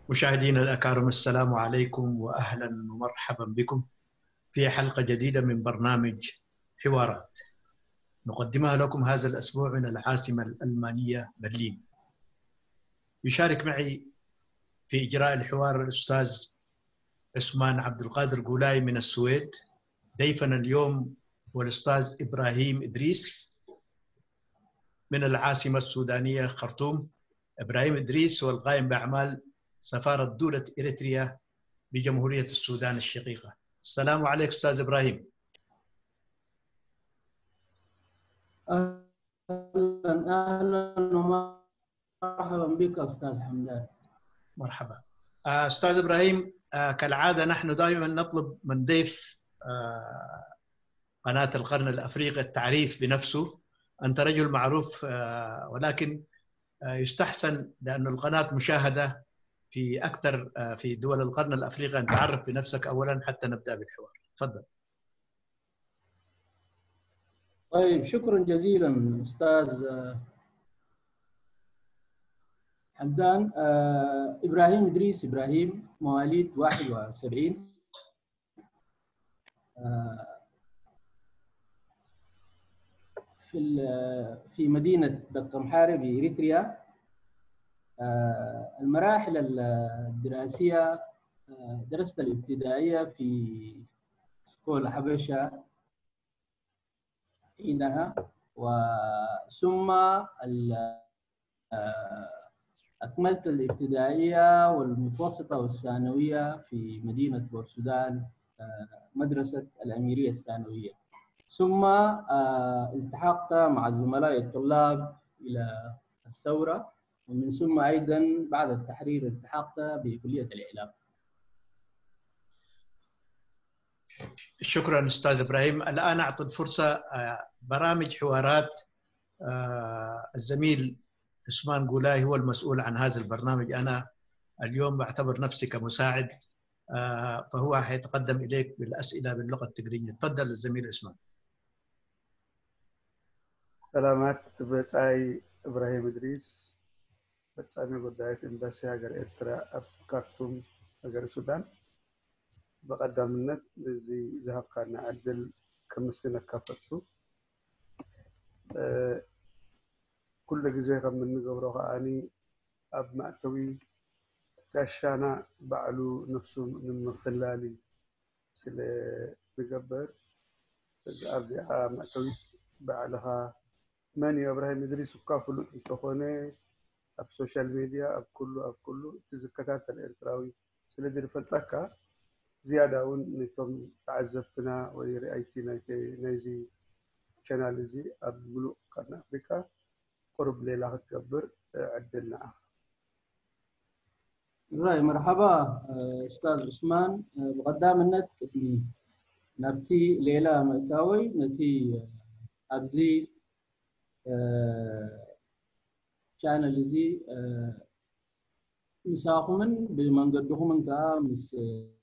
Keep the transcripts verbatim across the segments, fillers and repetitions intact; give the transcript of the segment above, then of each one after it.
مشاهدينا الأكارم، السلام عليكم وأهلا ومرحبا بكم في حلقة جديدة من برنامج حوارات نقدمها لكم هذا الأسبوع من العاصمة الألمانية برلين. يشارك معي في إجراء الحوار الأستاذ عثمان عبدالقادر جولاي من السويد. ضيفنا اليوم هو الأستاذ إبراهيم إدريس من العاصمة السودانية خرطوم. إبراهيم إدريس هو القائم بأعمال سفارة دولة إريتريا بجمهورية السودان الشقيقة. السلام عليكم أستاذ إبراهيم. أهلا أهلا ومرحبا بك أستاذ حمدان. مرحبا أستاذ إبراهيم. كالعادة نحن دائما نطلب من ضيف قناة القرن الأفريقي التعريف بنفسه. أنت رجل معروف، ولكن يستحسن لأن القناة مشاهدة في أكثر في دول القرن الأفريقي أن تعرف بنفسك أولا حتى نبدأ بالحوار. تفضل. طيب، شكرا جزيلا أستاذ حمدان. آه، إبراهيم إدريس إبراهيم، مواليد واحد وسبعين، آه، في في مدينة دكمحاري بإريتريا. آه، المراحل الدراسية، آه، درست الابتدائية في سكول حبشة حينها، وثم أكملت الابتدائية والمتوسطة والثانوية في مدينة بورسودان، مدرسة الأميرية الثانوية. ثم التحقت مع زملائي الطلاب إلى الثورة، ومن ثم أيضا بعد التحرير التحقت بكلية الإعلام. شكرا أستاذ إبراهيم. الآن أعطي الفرصة برامج حوارات. الزميل عثمان غولاي هو المسؤول عن هذا البرنامج. أنا اليوم بعتبر نفسي كمساعد، فهو حيتقدم إليك بالأسئلة باللغة التقريبية. تفضل الزميل عثمان. سلامات بتاعي إبراهيم إدريس، بتاعي بداية إمباسي هاجر إترا أب كارتوم هاجر السودان. بقدم النت لزي ذهب كان عدل كمسكين كافتو. أه كل جزء من نجبره أني أب معتوي كاشانا بعلو نفسه من خلالي سل بجبر أرجع معتوي بعلها ماني إبراهيم إدريس وكافلو تخوني أب سوشيال ميديا أب كله أب كله تذكرات الإرتراوي سلدي الفتاكا زيادة ونتم تعزفتنا ورأيتنا كي نيزي شانال زي أب ملوك كان أفريقيا قرب ليلة تكبر عدلنا. مرحبا أستاذ عثمان. بقدام النت اللي نبتي ليلة متاوي نتي أبزي شانل زي مساقمن بمنقدهم من كا مس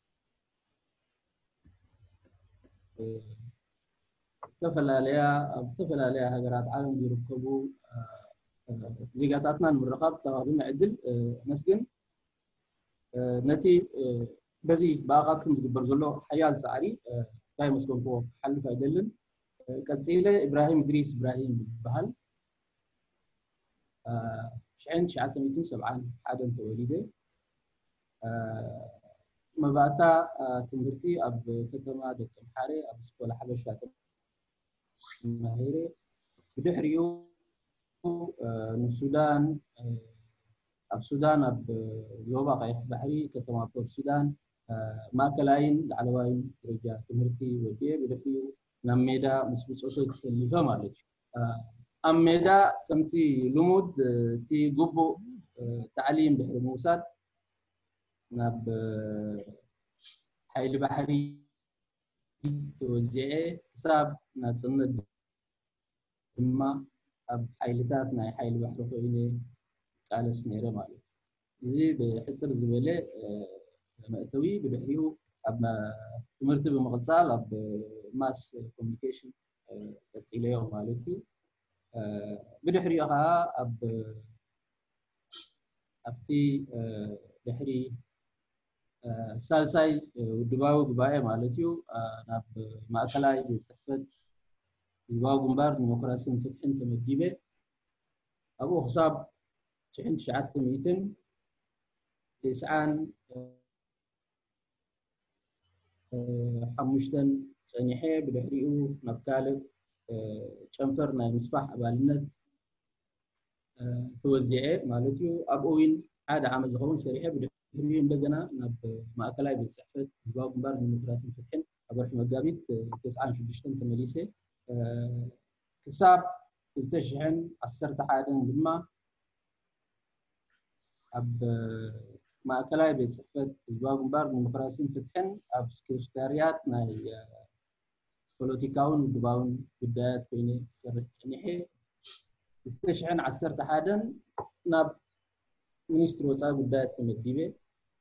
تفل عليها تفل عليها هجرات عالم بيركبوا زيجاتنا المرقب تغادين عدل مسجن نتي بزي باقاتكم برزلو حيال سعري كاي مسكن فوق حل فايدلن كتسيله إبراهيم إدريس إبراهيم بهل شعين شعات ميتين سبعان حاجة توليده. مباتا تمرتي أب كتما دكتور حاري أب سكول حبشة مهيري بدحريو من السودان. أب السودان أب يوبا قايح بحري كتما بور السودان ما كلاين العلوين رجع تمرتي ودي بدحريو نميدا مسبوس أصل تسلفه مالك. أميدا كمتي لمود تي جبو تعليم بحر موساد ناب حيل بحري توزيعه حساب نتصند ثم أب حيلتاتنا حيل بحر فيني قال سنيرة مالي زي بحسر زبالة مأتوي ببحريو أب تمرتب مغسال أب ماس كوميونيكيشن تسيليه مالتي بدحريوها أب أبتي دحري سالساي ودباو بباية مالتيو ناب مأكلاي بيتسفد دباو جنبار ديمقراطية فتحن تمديبه أبو حساب شحن شعات ميتن إسعان حمشتن سنيحي بدحريو نبكالب شنفر ناي مصباح أبالنت توزيعه مالتيو أبوين عاد عام زخون سريحة بدحريو مدقنا نب مأكلاي بالسحفت دباو جنبار ديمقراطية فتحن أبو رحمة قابيت تسعان شدشتن تمليسي حساب التشحن عسرت حاجة لما أب ما كلاي بيتسفت الجواب بار ديمقراطية فتحن أب سكرتاريات ناي بوليتيكاون دباون بدايات بين سرت سنيحي التشحن عسرت حاجة ناب مينستر وصاب بدايات تمديبه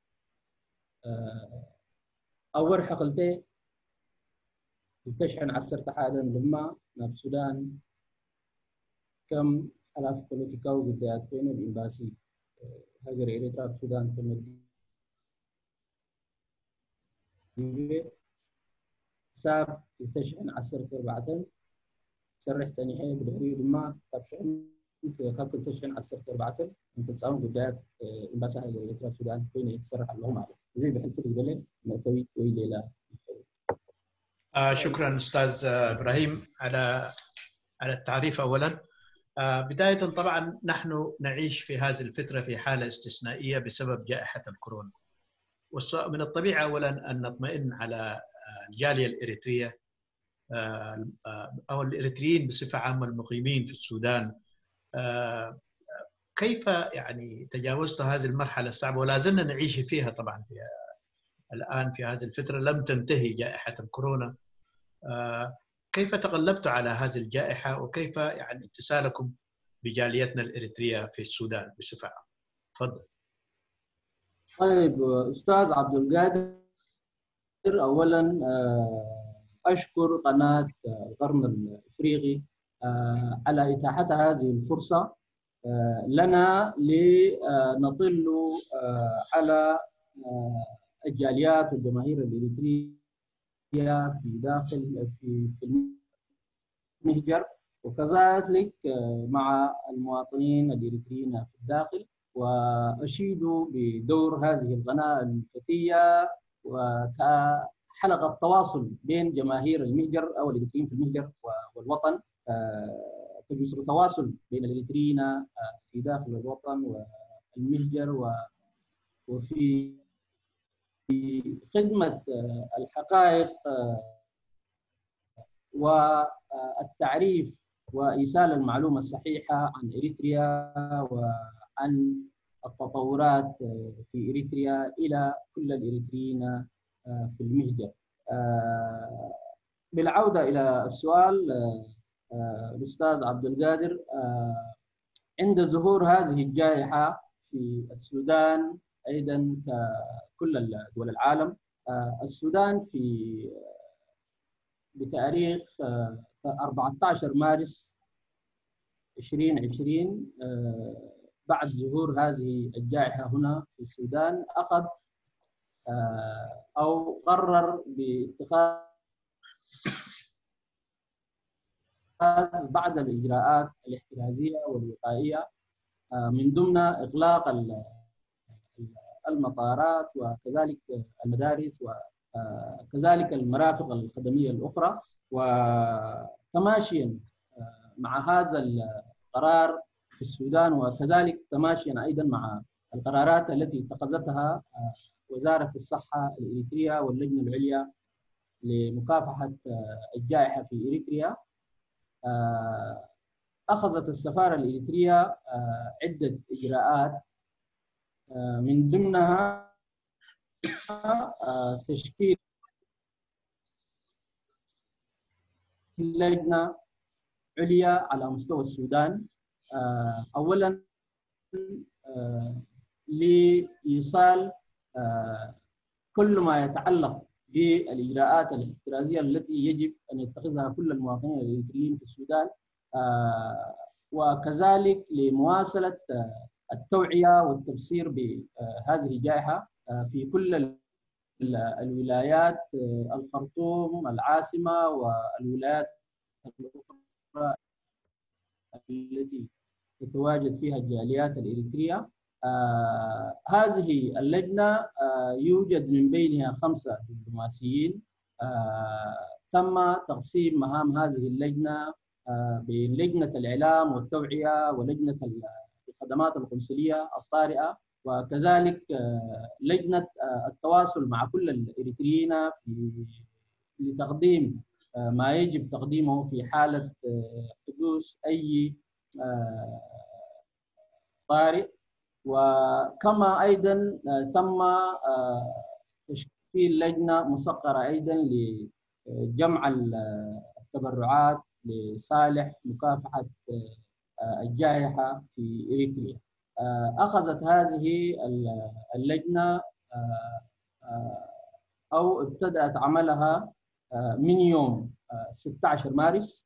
أول حقلتي التشحن عسرت حاجة لما ناب السودان كم حلاف بوليتيكاو بدايات بين الإمباسي هاجر إريترا السودان تمدي ساب التشحن عسرت أربعة سرح سنيحي بدحري لما تبشحن في خط التشحن عسرت أربعة أنت تساوم بدايات إمباسي هاجر إريترا السودان بين يتسرح اللهم عليه زي بحس الجبلين نتوي ويلي لا آه شكرا أستاذ إبراهيم على على التعريف أولا. آه بداية طبعا نحن نعيش في هذه الفترة في حالة استثنائية بسبب جائحة الكورونا، ومن الطبيعي أولا أن نطمئن على الجالية الإريترية آه أو الإريتريين بصفة عامة المقيمين في السودان. آه كيف يعني تجاوزت هذه المرحلة الصعبة ولا زلنا نعيش فيها طبعا في الآن في هذه الفترة لم تنتهي جائحة الكورونا. آه كيف تغلبت على هذه الجائحة وكيف يعني اتصالكم بجاليتنا الإريترية في السودان بصفة عامة؟ تفضل. طيب أستاذ عبد القادر، أولا أشكر قناة القرن الإفريقي على إتاحة هذه الفرصة لنا لنطل على الجاليات والجماهير الإريترية في داخل في المهجر، وكذلك مع المواطنين الإريتريين في الداخل، وأشيد بدور هذه القناة الفتية وكحلقة تواصل بين جماهير المهجر أو الإريتريين في المهجر والوطن، كجسر تواصل بين الإريتريين في داخل الوطن والمهجر وفي خدمة الحقائق والتعريف وإيصال المعلومة الصحيحة عن إريتريا وعن التطورات في إريتريا إلى كل الإريتريين في المهجر. بالعودة إلى السؤال الأستاذ عبد القادر، عند ظهور هذه الجائحة في السودان أيضا ككل دول العالم، السودان في بتاريخ أربعة عشر مارس ألفين وعشرين بعد ظهور هذه الجائحة هنا في السودان أخذ أو قرر باتخاذ بعض الإجراءات الاحترازية والوقائية، من ضمن إغلاق المطارات وكذلك المدارس وكذلك المرافق الخدمية الأخرى. وتماشيا مع هذا القرار في السودان وكذلك تماشيا أيضا مع القرارات التي اتخذتها وزارة الصحة الإريترية واللجنة العليا لمكافحة الجائحة في إريتريا، أخذت السفارة الإريترية عدة إجراءات، من ضمنها تشكيل لجنة عليا على مستوى السودان، أولا لإيصال كل ما يتعلق بالإجراءات الاحترازية التي يجب أن يتخذها كل المواطنين الإريتريين في السودان، وكذلك لمواصلة التوعية والتبصير بهذه الجائحة في كل الولايات، الخرطوم، العاصمة، والولايات الأخرى التي تتواجد فيها الجاليات الإريترية. آه هذه اللجنة آه يوجد من بينها خمسة دبلوماسيين. آه تم تقسيم مهام هذه اللجنة آه بين لجنة الإعلام والتوعية ولجنة الخدمات القنصلية الطارئة، وكذلك آه لجنة آه التواصل مع كل الإريتريين في لتقديم آه ما يجب تقديمه في حالة آه حدوث أي آه طارئ. وكما أيضا تم تشكيل لجنة مسقرة أيضا لجمع التبرعات لصالح مكافحة الجائحة في إريتريا. أخذت هذه اللجنة أو ابتدأت عملها من يوم ستة عشر مارس،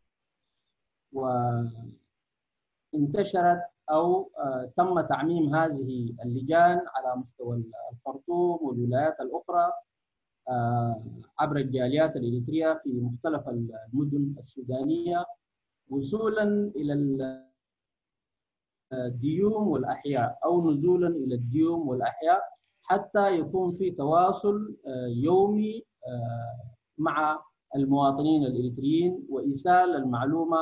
وانتشرت أو تم تعميم هذه اللجان على مستوى الخرطوم والولايات الأخرى عبر الجاليات الإريترية في مختلف المدن السودانية، وصولا إلى الديوم والأحياء أو نزولا إلى الديوم والأحياء، حتى يكون في تواصل يومي مع المواطنين الإريتريين وإيصال المعلومة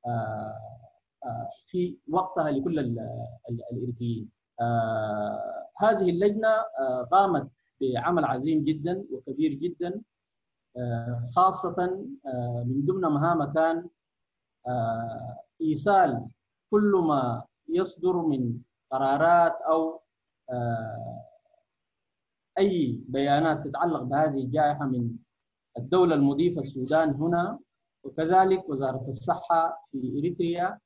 في وقتها لكل الإريتريين. هذه اللجنة قامت بعمل عظيم جدا وكبير جدا، خاصة من ضمن مهامها كان إيصال كل ما يصدر من قرارات أو أي بيانات تتعلق بهذه الجائحة من الدولة المضيفة السودان هنا، وكذلك وزارة الصحة في إريتريا،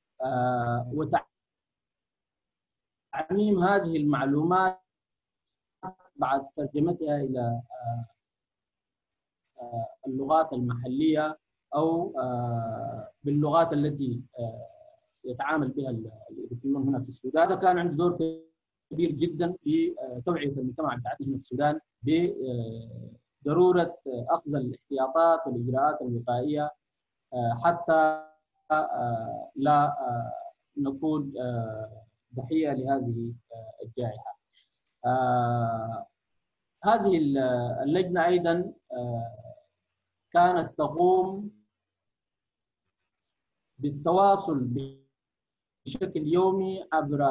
وتعميم هذه المعلومات بعد ترجمتها إلى اللغات المحلية أو باللغات التي يتعامل بها الإريتريون هنا في السودان. هذا كان عنده دور كبير جدا في توعية المجتمع بتاعتنا هنا في السودان بضرورة أخذ الاحتياطات والإجراءات الوقائية حتى لا نكون ضحية لهذه الجائحة. هذه اللجنة أيضا كانت تقوم بالتواصل بشكل يومي عبر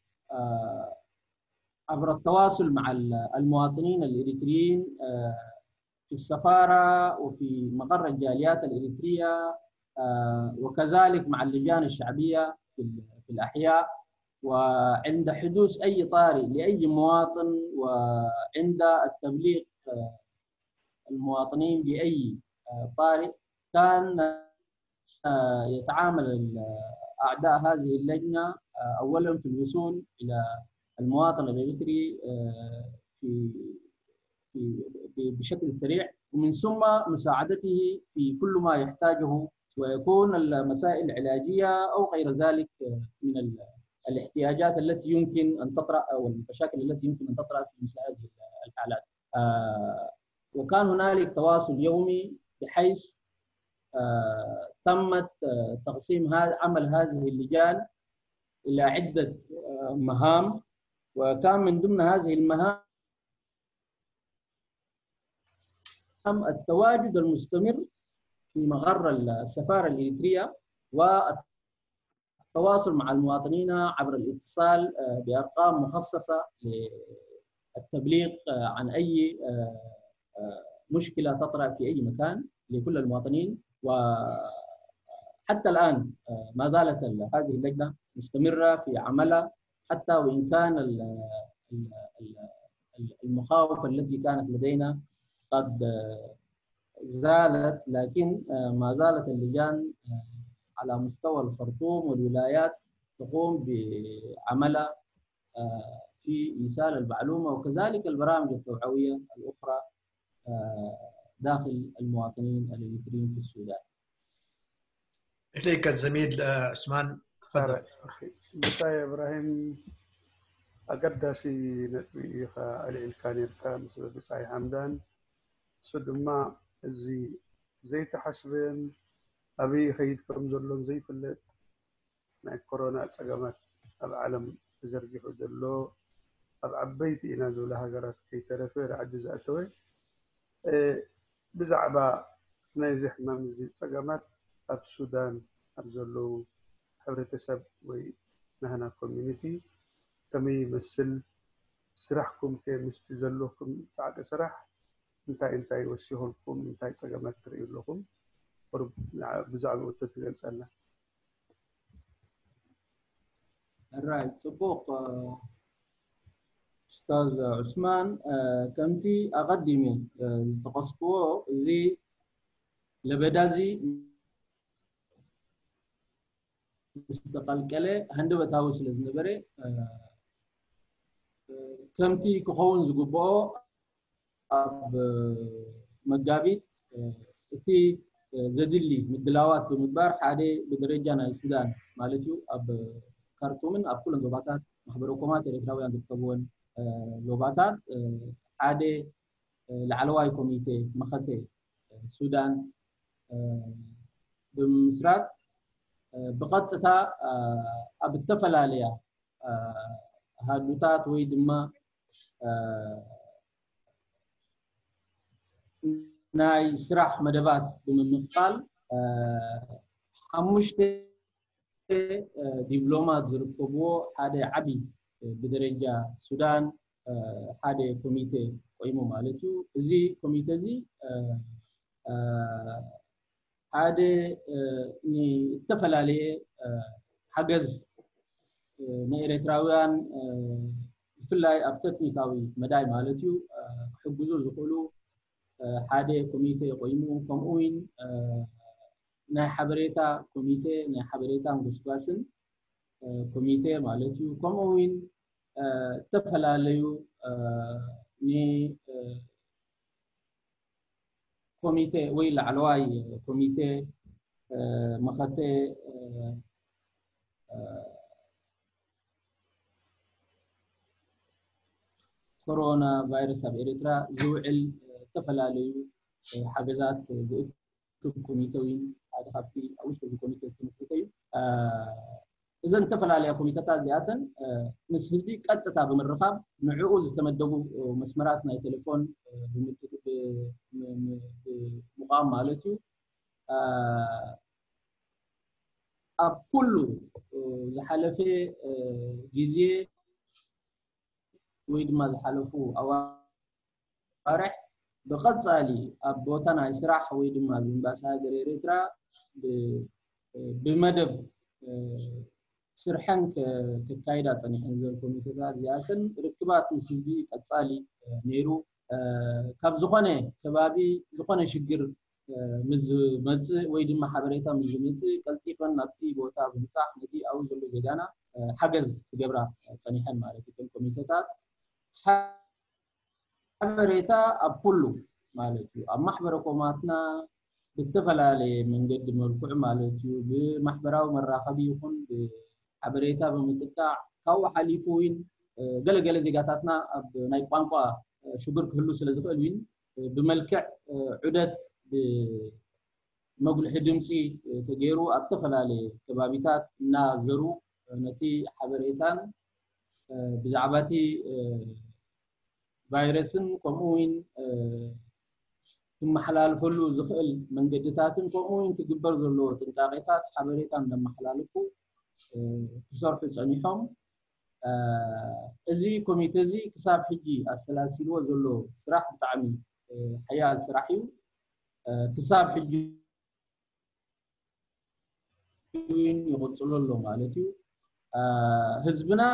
عبر التواصل مع المواطنين الإريتريين في السفارة وفي مقر الجاليات الإريترية، وكذلك مع اللجان الشعبية في الأحياء. وعند حدوث أي طارئ لأي مواطن وعند التبليغ المواطنين بأي طارئ، كان يتعامل أعضاء هذه اللجنة أولا في الوصول إلى المواطن الإريتري في بشكل سريع، ومن ثم مساعدته في كل ما يحتاجه، ويكون المسائل العلاجية أو غير ذلك من الاحتياجات التي يمكن أن تطرأ أو المشاكل التي يمكن أن تطرأ في مثل هذه الحالات. وكان هنالك تواصل يومي بحيث تمت تقسيم عمل هذه اللجان إلى عدة مهام، وكان من ضمن هذه المهام التواجد المستمر في مقر السفارة الإريترية والتواصل مع المواطنين عبر الاتصال بأرقام مخصصة للتبليغ عن أي مشكلة تطرأ في أي مكان لكل المواطنين. وحتى الآن ما زالت هذه اللجنة مستمرة في عملها، حتى وإن كان المخاوف التي كانت لدينا قد زالت، لكن ما زالت اللجان على مستوى الخرطوم والولايات تقوم بعملها في إيصال المعلومة، وكذلك البرامج التوعوية الأخرى داخل المواطنين الإريتريين في السودان. إليك الزميل عثمان. تفضل. بتاع إبراهيم أقداشي نتبي خا الإمكانية كان بتاع حمدان سدما زي زي تحسبين أبي خيد كم زلون زي فلت مع كورونا تجمعت العالم تجرجح زلو العبيت إنا زولها جرات كي ترفير عجز أتوي بزعبا نيزح ممزي تجمعت أب السودان أبزلو حبرتسب وي نهنا كوميونيتي كمي يمثل سرحكم كي مستزلوكم تعد سرح انتاي انتاي وسيهولكم انتاي تجمعت تريد لكم ورب بزعبا وتتجل سنة. Right. سبوق أستاذ عثمان كمتي أقدمي تقصبو زي لبدازي استقال كله هندو بتاوس لزنبري كمتي كخون زقبو أب مجابيت تي زدلي مدلاوات بمدبر حادي بدرجة نا السودان مالتيو أب كارتومن أب كل لغاتات محبروكمات الإسرائيليين تكتبون لغاتات حادي العلواي كوميتي مختي السودان بمصرات بقطتا أب التفلالية هادوتات ويدما ناي سراح مدبات بمنقال حمشتي دبلومات زرقبو هذا عبي بدرجة السودان هذا كوميتي قيمو مالتو زي كوميتي زي هذا ني اتفل عليه حجز نيرتراويان في الله أبتكنيكاوي مداي مالتو حجزو زقولو هذا كوميتي قيمو كموين ناي حبريتا كوميتي ناي حبريتا مغسباسن كوميتي مالتيو كوموين تفلاليو ني كوميتي ويل علواي كوميتي مخاتي كورونا فيروس بإريترا زوعل تفلاليو حجزات كوميتوين هذا خفي أو شيء كوميتي استمسكتي إذا انتقل على كوميتات زيادة نسبي قد تتابع من الرخاب نعوز تمدبوا مسماراتنا التليفون بمقام مالتي أب كله زحلفه جزية ويد ما زحلفه أوارح بقصالي أبوتنا إسراح ويد ما بنباسها جريرترا بمدب سرحان كقاعدة تاني حنزل كوميتات زيادة ركبات مسبي قصالي نيرو كاب زخانة كبابي زخانة شجر مز مز ويد ما حبريتها مز مز كالتيفن نبتي بوتا بنتاح ندي أو زلوا زيدانا حجز جبرة تاني حن مالتي كوميتات حبريتا أبولو مالتي أما حبركوماتنا بالتفل عليه من قد مرفوع مالتي بمحبرة ومراقبي يكون بحبريتا بمتقع كاو حليفوين قال قال زيجاتنا بناي بانقا شبر كله سلزقلوين بملكع عدة بمقل حدمسي تجيرو أبتفل عليه كبابيتات نازرو نتي حبريتان بزعباتي فيروسن كموين ثم حلال فلو زخل من قدتاتن كموين تجبر زلو تنتاقيتات حبريتان لما حلالكو تصرف تصنيحهم ازي كوميتزي كساب حجي السلاسل وزلو سراح بتعمي حيال سراحيو كساب حجي يغطلو له مالتيو حزبنا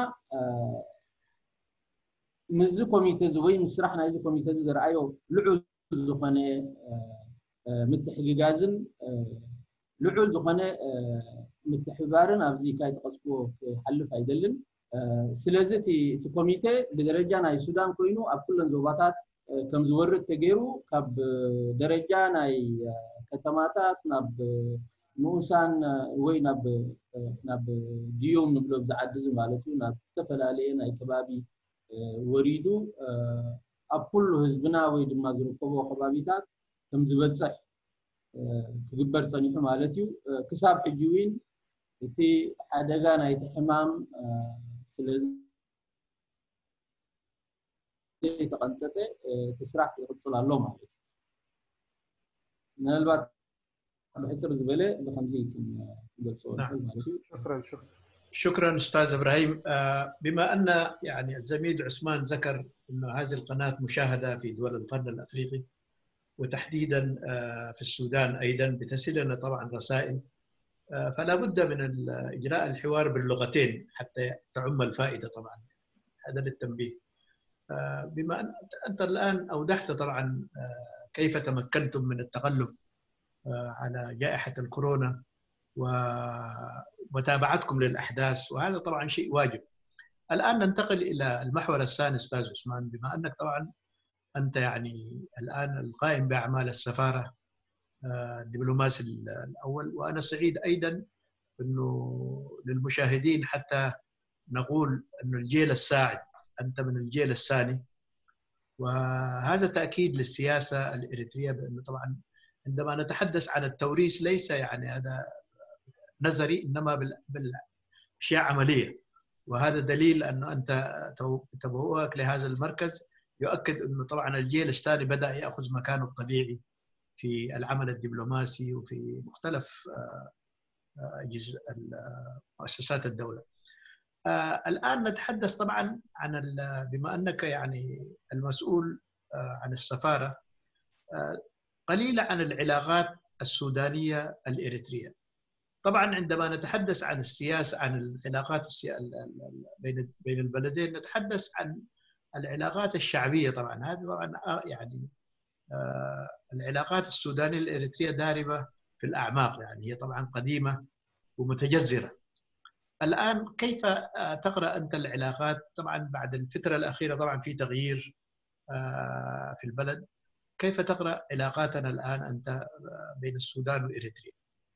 مز كوميتز وي مسرحنا ايز كوميتز زرعيو لعو زخنه متحققازن لعو زخنه متحبارن ابزي كاي تقصبو حلف ايدلن سلازتي في كوميتي بدرجه ناي سودان كوينو ابكلن زوباتات كم زورت تغيرو كب درجه ناي كتماتات ناب نوسان وين نب نب ديوم نبلو بزعدز مالتو نب تفل علينا كبابي وريدو أقول حزبنا ويد ما زرقوا خبابيتات كم زبد صح كجبر صنيح مالتيو كساب حجوين في حدقنا يتحمام سلز تقنتته تسرح يتصل على اللوم من الوقت بحسب زبالة بخمسين نعم. شكرا شكرا شكرا استاذ ابراهيم. بما ان يعني الزميل عثمان ذكر انه هذه القناه مشاهده في دول القرن الافريقي وتحديدا في السودان ايضا بترسل لنا طبعا رسائل، فلا بد من اجراء الحوار باللغتين حتى تعم الفائده طبعا. هذا للتنبيه. بما ان انت الان اوضحت طبعا كيف تمكنتم من التغلب على جائحه الكورونا ومتابعتكم للاحداث، وهذا طبعا شيء واجب. الان ننتقل الى المحور الثاني استاذ عثمان، بما انك طبعا انت يعني الان القائم باعمال السفاره الدبلوماسي الاول، وانا سعيد ايضا انه للمشاهدين حتى نقول انه الجيل الساعد، انت من الجيل الثاني، وهذا تاكيد للسياسه الاريتريه بانه طبعا عندما نتحدث عن التوريث ليس يعني هذا نظري انما بالاشياء عمليه، وهذا دليل انه انت تبوؤك لهذا المركز يؤكد انه طبعا الجيل الثاني بدا ياخذ مكانه الطبيعي في العمل الدبلوماسي وفي مختلف مؤسسات الدوله. الان نتحدث طبعا عن بما انك يعني المسؤول عن السفاره، قليلا عن العلاقات السودانيه الاريتريه. طبعا عندما نتحدث عن السياسه عن العلاقات بين بين البلدين نتحدث عن العلاقات الشعبيه. طبعا هذه طبعا يعني العلاقات السودانيه الاريتريه داربه في الاعماق، يعني هي طبعا قديمه ومتجذره. الان كيف تقرا انت العلاقات طبعا بعد الفتره الاخيره؟ طبعا في تغيير في البلد، كيف تقرا علاقاتنا الان انت بين السودان واريتريا؟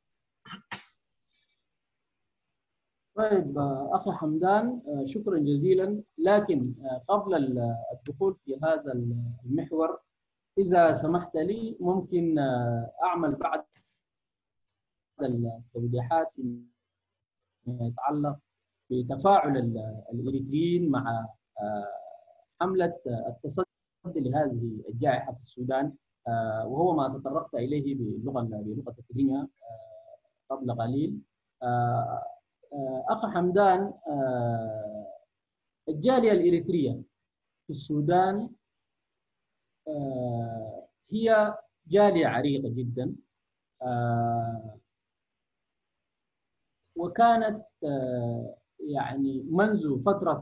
طيب أخي حمدان، شكرا جزيلا. لكن قبل الدخول في هذا المحور إذا سمحت لي ممكن أعمل بعض التوضيحات فيما يتعلق بتفاعل الإريتريين مع حملة التصدي لهذه الجائحة في السودان، وهو ما تطرقت إليه باللغة بلغة الترجمة قبل قليل. أخ حمدان، الجالية الإريترية في السودان هي جالية عريقة جدا، وكانت يعني منذ فترة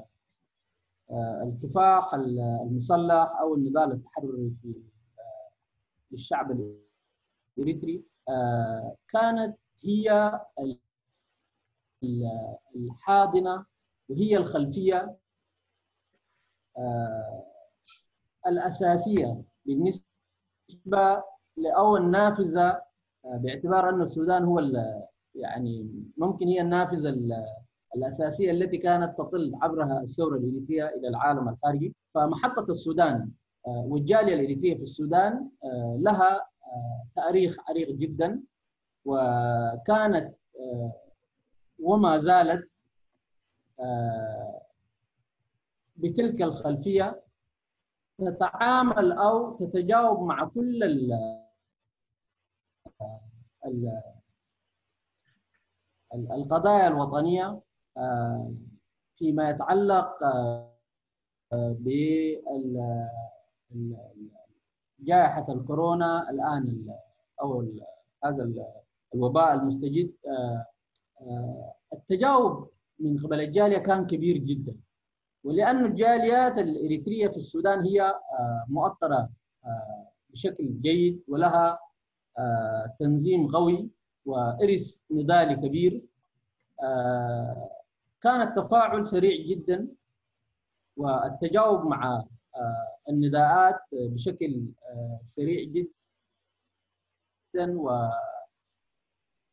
الكفاح المسلح أو النضال التحرري في للشعب الإريتري، كانت هي الحاضنة وهي الخلفية الأساسية بالنسبة أو النافذة، باعتبار أن السودان هو يعني ممكن هي النافذة الأساسية التي كانت تطل عبرها الثورة الإريترية إلى العالم الخارجي. فمحطة السودان والجالية الإريترية في السودان لها تاريخ عريق جدا، وكانت وما زالت بتلك الخلفية تتعامل أو تتجاوب مع كل ال ال القضايا الوطنية فيما يتعلق بجائحة الكورونا الآن أو هذا الوباء المستجد. التجاوب من قبل الجالية كان كبير جدا، ولأن الجاليات الإريترية في السودان هي مؤطرة بشكل جيد ولها تنظيم قوي وإرث نضالي كبير، كان التفاعل سريع جدا والتجاوب مع النداءات بشكل سريع جدا، و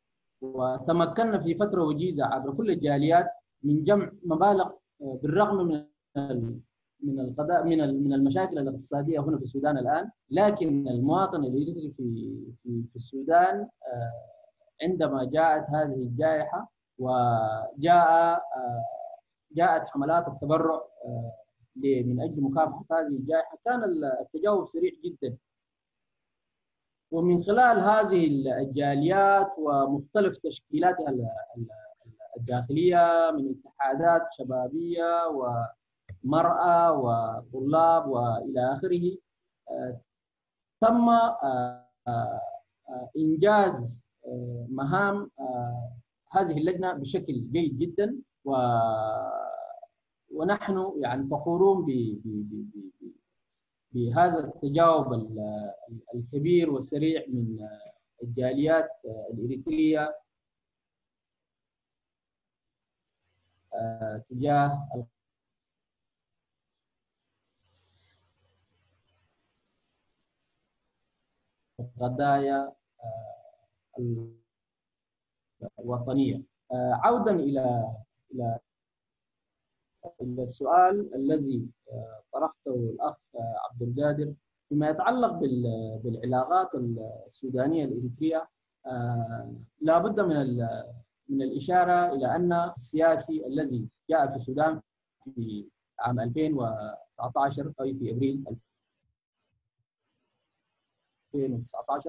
وتمكنا في فترة وجيزة عبر كل الجاليات من جمع مبالغ بالرغم من من القضاء من من المشاكل الاقتصادية هنا في السودان الآن، لكن المواطن الإريتري في في في السودان عندما جاءت هذه الجائحة وجاء جاءت حملات التبرع من أجل مكافحة هذه الجائحة، كان التجاوب سريع جدا. ومن خلال هذه الجاليات ومختلف تشكيلاتها الداخلية من اتحادات شبابية ومرأة وطلاب وإلى آخره، تم إنجاز مهام هذه اللجنة بشكل جيد جدا، و ونحن يعني فخورون بهذا التجاوب الكبير والسريع من الجاليات الإريترية تجاه القضايا الوطنية. عودا إلى إلى إلى السؤال الذي طرحته الأخ عبد القادر فيما يتعلق بالعلاقات السودانية الإريترية، لا بد من من الإشارة إلى أن السياسي الذي جاء في السودان في عام ألفين وتسعة عشر أو في أبريل ألفين وتسعة عشر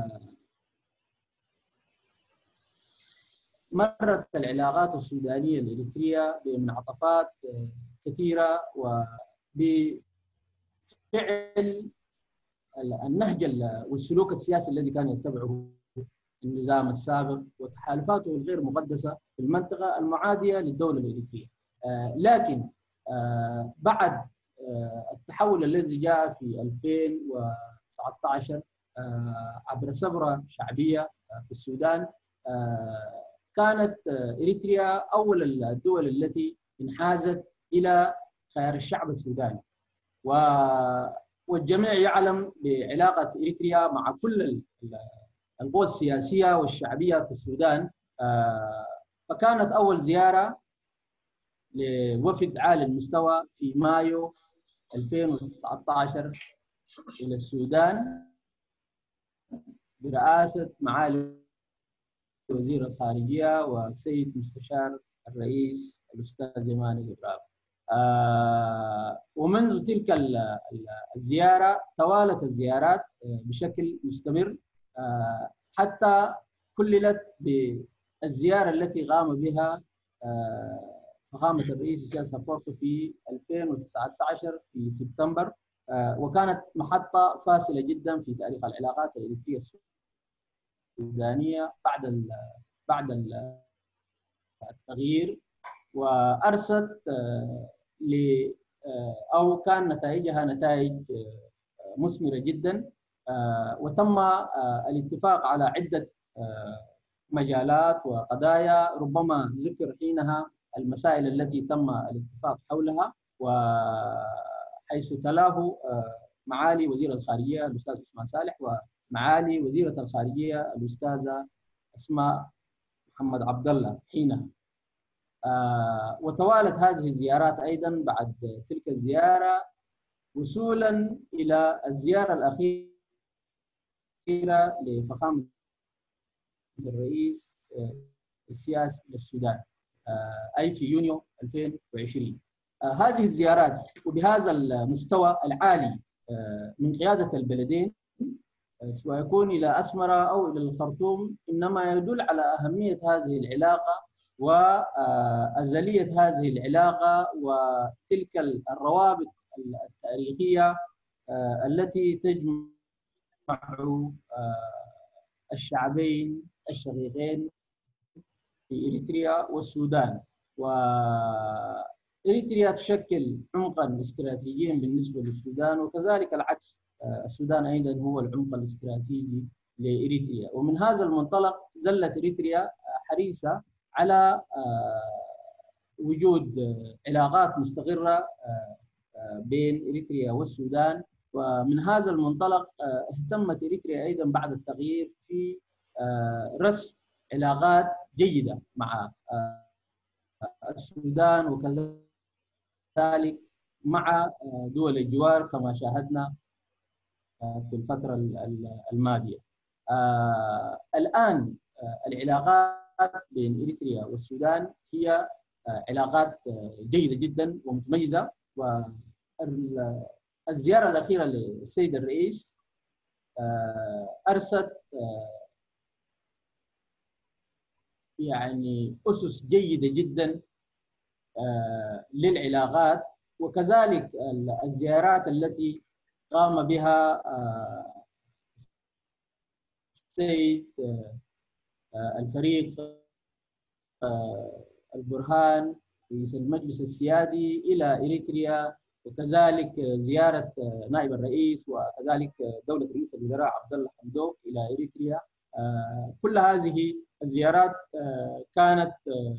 مرت العلاقات السودانية الإريترية بمنعطفات كثيرة وبفعل النهج والسلوك السياسي الذي كان يتبعه النظام السابق وتحالفاته الغير مقدسة في المنطقة المعادية للدولة الإريترية. لكن بعد التحول الذي جاء في ألفين وتسعة عشر عبر ثورة شعبية في السودان، كانت إريتريا أول الدول التي انحازت إلى خيار الشعب السوداني، والجميع يعلم بعلاقة إريتريا مع كل القوى السياسية والشعبية في السودان. فكانت أول زيارة لوفد عالي المستوى في مايو ألفين وتسعة عشر إلى السودان برئاسة معالي وزير الخارجية والسيد مستشار الرئيس الأستاذ إبراهيم إبراهيم. آه ومنذ تلك الزيارة توالت الزيارات بشكل مستمر، آه حتى كللت بالزيارة التي قام بها آه فخامة الرئيس السياسي فورتو في ألفين وتسعة عشر في سبتمبر، آه وكانت محطة فاصلة جدا في تاريخ العلاقات الإريترية السودانية بعد ال بعد ال التغيير، وأرست ل أو كان نتائجها نتائج مثمرة جدا، وتم الاتفاق على عدة مجالات وقضايا ربما ذكر حينها المسائل التي تم الاتفاق حولها، وحيث تلاه معالي وزير الخارجية الأستاذ عثمان صالح ومعالي وزيرة الخارجية الأستاذة أسماء محمد عبد الله حينها. آه وتوالت هذه الزيارات أيضا بعد تلك الزيارة وصولا إلى الزيارة الأخيرة لفخامة الرئيس السياسي للسودان آه أي في يونيو ألفين وعشرين. آه هذه الزيارات وبهذا المستوى العالي آه من قيادة البلدين سواء يكون إلى أسمرة أو إلى الخرطوم، إنما يدل على أهمية هذه العلاقة وأزلية هذه العلاقة وتلك الروابط التاريخية التي تجمع الشعبين الشقيقين في إريتريا والسودان. وإريتريا تشكل عمقا استراتيجيا بالنسبة للسودان، وكذلك العكس، السودان أيضا هو العمق الاستراتيجي لإريتريا. ومن هذا المنطلق زلت إريتريا حريصة على وجود علاقات مستقرة بين إريتريا والسودان. ومن هذا المنطلق اهتمت إريتريا أيضا بعد التغيير في رسم علاقات جيدة مع السودان وكذلك مع دول الجوار كما شاهدنا في الفترة الماضية. الآن العلاقات بين إريتريا والسودان هي علاقات جيدة جدا ومتميزة، والزيارة الأخيرة للسيد الرئيس أرست يعني أسس جيدة جدا للعلاقات، وكذلك الزيارات التي قام بها السيد الفريق البرهان رئيس المجلس السيادي إلى إريتريا، وكذلك زيارة نائب الرئيس وكذلك دولة رئيس الوزراء عبد الله حمدوك إلى إريتريا. كل هذه الزيارات كانت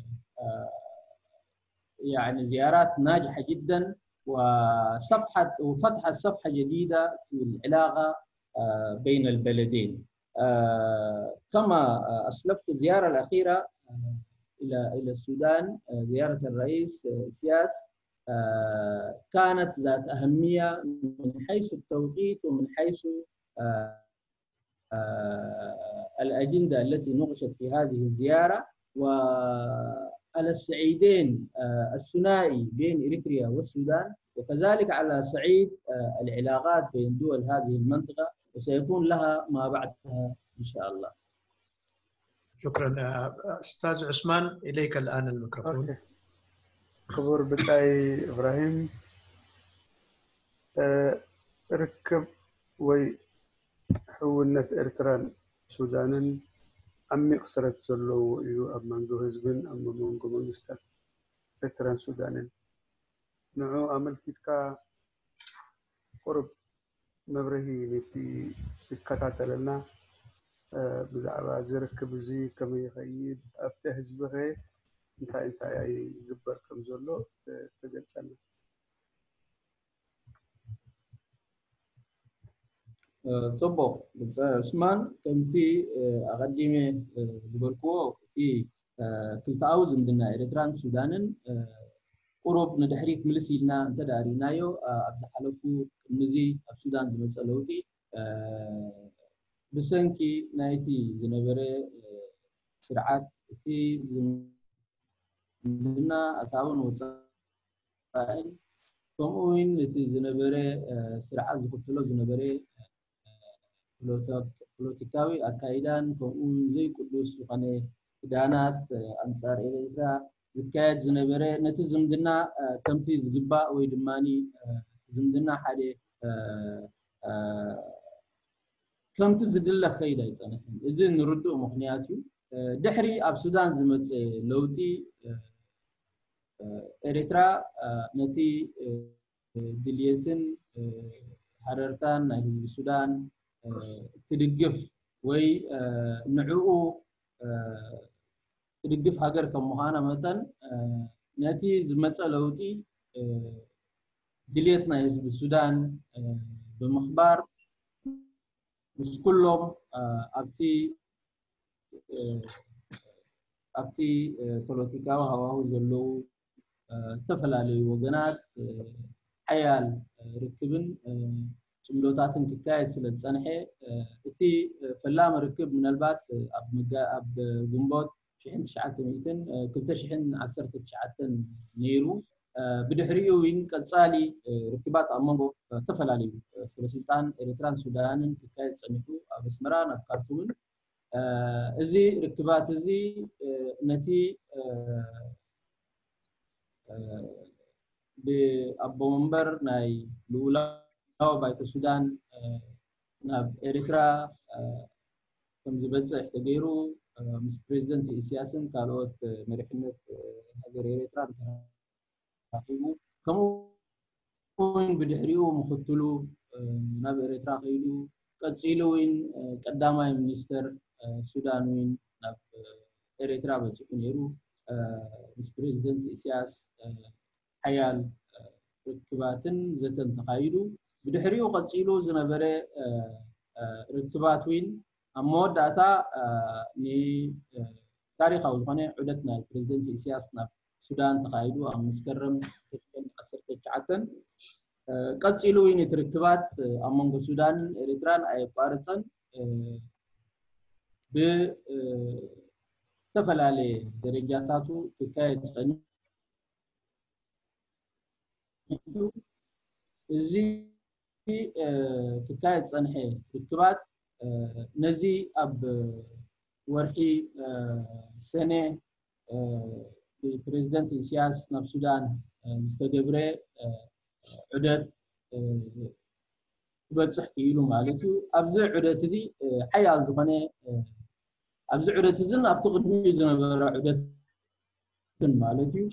يعني زيارات ناجحة جدا، وصفحة وفتحت صفحة جديدة في العلاقة بين البلدين. كما أسلفت الزيارة الأخيرة إلى إلى السودان، زيارة الرئيس سياس، كانت ذات أهمية من حيث التوقيت ومن حيث الأجندة التي ناقشت في هذه الزيارة. وعلى الصعيدين الثنائي بين إريتريا والسودان، وكذلك على صعيد العلاقات بين دول هذه المنطقة، وسيكون لها ما بعدها إن شاء الله. شكرا أستاذ عثمان، إليك الآن الميكروفون. كبر بتاعي إبراهيم أه ركب وي حولنا إرتران سودانا عمي خسرت زلو يو أمانجو هزبن أما مونجو منستر إرتران سودانا نعو عمل كيكا قرب مبرهي في سكتات لنا أه بزعبا زركب زي كم يخيد أفتح هزبه انت انت اي جبر كم زلو تجلسنا. صبو بس عثمان كم في أقدمه زبركو في كل تعاوز عندنا إريتران سودان قرب ندحريك ملسيلنا انت دارينايو أبدا حلفو نزي السودان زي مسألوتي بسنكي نايتي زنبري سرعات في لنا أتعاون وسائل كموين التي زنبرة سرعة زكتلو زنبرة بوليتيكاوي أكايدان كموين زي كلوس وقناة دانات أنصار إليها زكاة زنبرة نتزم دنا تمتيز جبا ويدماني زمدنا حدا كم تزدل خيدا يسأنا إذن نردو مخنياتيو دحري أب سودان زمت لوتي إريترا نتي دليتن حررتان حزب السودان تدقف وي نعو تدقف هاجر كمهانا مثلا نتي زمت لوتي دليتنا حزب السودان بمخبار مش كلهم أبتي أبتي بوليتيكا وهو زلو تفلالي وجنات حيال ركبن شملوتاتن كتاي سلة سنحة تي فلام ركب من البات أب مجا أب جنبات شحن شعات ميتن كنت شحن عسرت شعات نيرو بدحريو وين كتصالي ركبات أمامه تفلالي سلسلتان إريتران سودان كتاي سنحو أبسمران أبكارتون إزي ركبات إزي نتي بأبو منبر ناي لولا أو بايت السودان ناب إريترا كم زبدة احتجروا مس بريزيدنت سياسن كالوت مرحلة هذا إريترا تراقبوا كم وين بدحريو مختلو ناب إريترا خيلو كتشيلو وين قدامي مينستر السودان وين ناب إريترا بسكون يرو مس بريزيدنت سياس حيال ركباتن زتن تقايدو بدحريو قتيلو زنبرة ركبات وين أمود داتا ني تاريخ أو الغنى عدتنا البريزيدنت سياسنا السودان تقايدوا أم مسكرم أسرت عتن قد يلو إن تركبات أمم السودان إريتران أي بارتسن ب تفلالي درجاتاتو تكايد سنة زي تكايد سنة تركبات نزي أب ورحي سنة البريزيدنت سياس ناب السودان استجبره عدد بتصح كيلو مالتو أبزع عدد تزي حيال زخنة أبزع عدد تزن أبتقد ميزنا برا عدد مالتو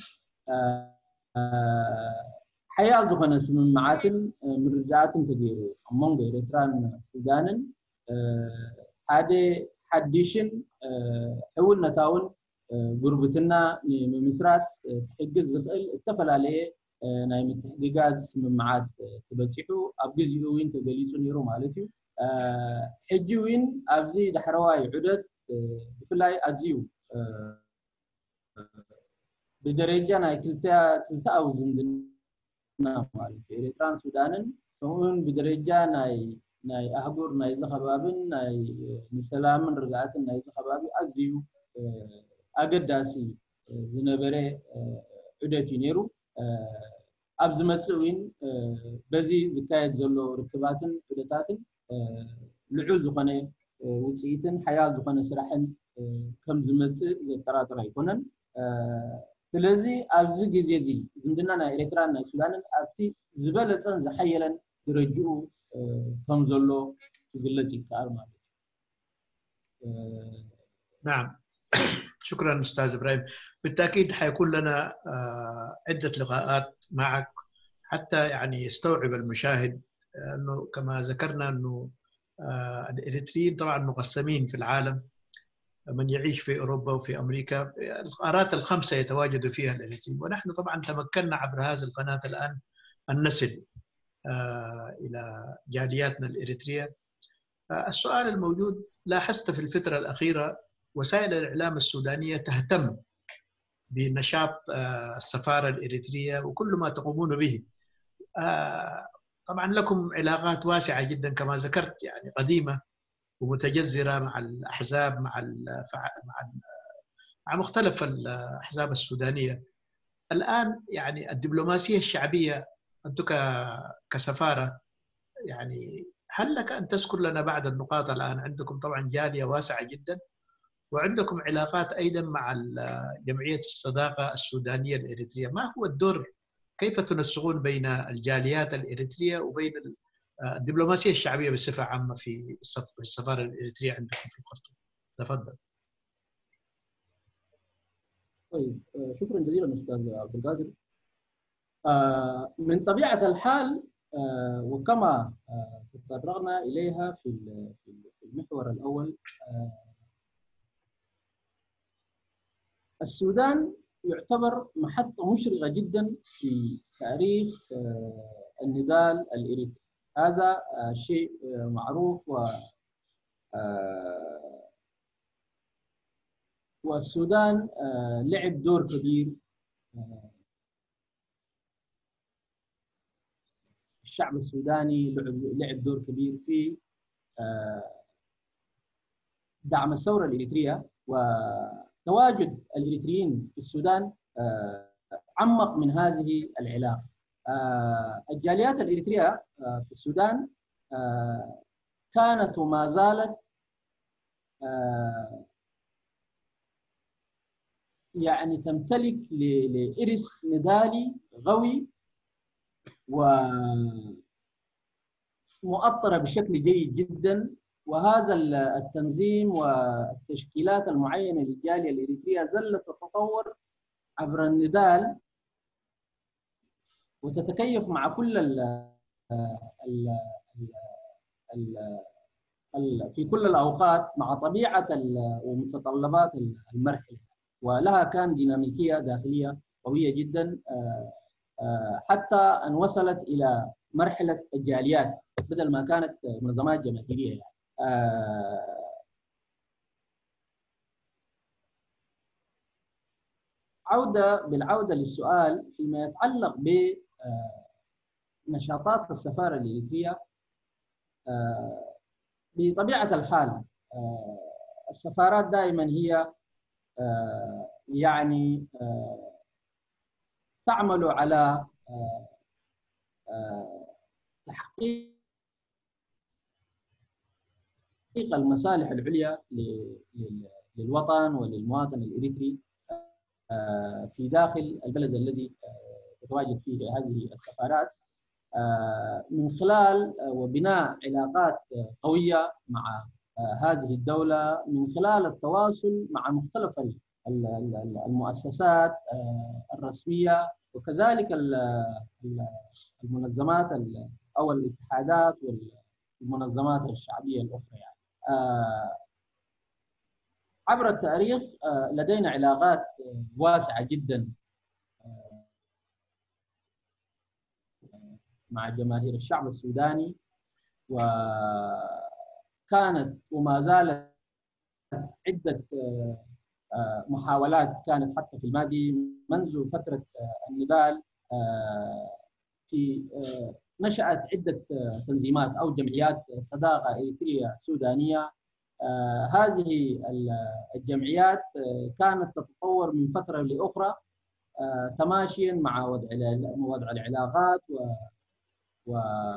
حيال زخنة اسم معاتن مرجعات تجيرو أمم بيرتران السودان هذا حديشن حول نتاول غربتنا ممسرات حجز زفل اتفل عليه نايم التحقيقات من معاد تبصحوا أبجز وين تجلسون يرو مالتي حجي وين أبزي دحرواي عدد بفلاي أزيو بدرجة ناي كلتا كلتا أوزن دنا مالتي إريتران سودانن فهون بدرجة ناي ناي أحبور ناي زخبابن ناي نسلام رجعت ناي زخبابي أزيو أقداسي زنبرة عدتي نيرو أبز متسوين بزي زكاية زلو ركباتن عدتاتن لعول زخنة وسيتن حياة زخنة سرحن كم زمتس زترات رايكونن تلزي أبز جزيزي زمدنا نا إريتران نا سودان أبتي زبالة سن زحيلا ترجعوا كم زلو تقلتي كارما. نعم. شكرا أستاذ إبراهيم. بالتأكيد حيكون لنا عدة لقاءات معك حتى يعني يستوعب المشاهد أنه كما ذكرنا أنه الإريتريين طبعا مقسمين في العالم، من يعيش في أوروبا وفي أمريكا، القارات الخمسة يتواجد فيها الإريتريين، ونحن طبعا تمكنا عبر هذه القناة الآن أن نصل إلى جالياتنا الإريترية. السؤال الموجود، لاحظت في الفترة الأخيرة وسائل الإعلام السودانية تهتم بنشاط السفارة الإريترية وكل ما تقومون به. طبعا لكم علاقات واسعة جدا كما ذكرت، يعني قديمة ومتجذرة مع الأحزاب، مع مع مع مختلف الأحزاب السودانية. الآن يعني الدبلوماسية الشعبية، أنتم كسفارة يعني هل لك أن تذكر لنا بعض النقاط؟ الآن عندكم طبعا جالية واسعة جدا وعندكم علاقات أيضا مع جمعية الصداقة السودانية الإريترية، ما هو الدور؟ كيف تنسقون بين الجاليات الإريترية وبين الدبلوماسية الشعبية بصفة عامة في السفارة الإريترية عندكم في الخرطوم؟ تفضل. طيب شكرا جزيلا أستاذ عبدالقادر. من طبيعة الحال وكما تطرقنا إليها في المحور الأول، السودان يعتبر محطة مشرقة جدا في تاريخ النضال الإريتري. هذا شيء معروف، و والسودان لعب دور كبير، الشعب السوداني لعب دور كبير في دعم الثورة الإريترية، وتواجد الإريتريين في السودان عمق من هذه العلاقة. الجاليات الإريترية في السودان كانت وما زالت يعني تمتلك لإرث نضالي قوي ومؤطرة بشكل جيد جدا، وهذا التنظيم والتشكيلات المعينة للجالية الإريترية ظلت تتطور عبر النضال وتتكيف مع كل ال ال ال ال في كل الأوقات مع طبيعة ومتطلبات المرحلة، ولها كان ديناميكية داخلية قوية جدا حتى أن وصلت إلى مرحلة الجاليات بدل ما كانت منظمات جماهيرية. يعني عودة بالعودة للسؤال فيما يتعلق بنشاطات السفارة الإريترية، بطبيعة الحال السفارات دائما هي يعني تعمل على تحقيق المصالح العليا للوطن وللمواطن الإريتري في داخل البلد الذي تتواجد فيه هذه السفارات، من خلال وبناء علاقات قوية مع هذه الدولة، من خلال التواصل مع مختلف المؤسسات الرسمية وكذلك المنظمات أو الاتحادات والمنظمات الشعبية الأخرى. يعني عبر التاريخ لدينا علاقات واسعة جدا مع جماهير الشعب السوداني، وكانت وما زالت عدة محاولات كانت حتى في الماضي منذ فترة النضال، في نشأت عدة تنظيمات أو جمعيات صداقة إريترية سودانية. هذه الجمعيات كانت تتطور من فترة لأخرى تماشيا مع وضع العلاقات و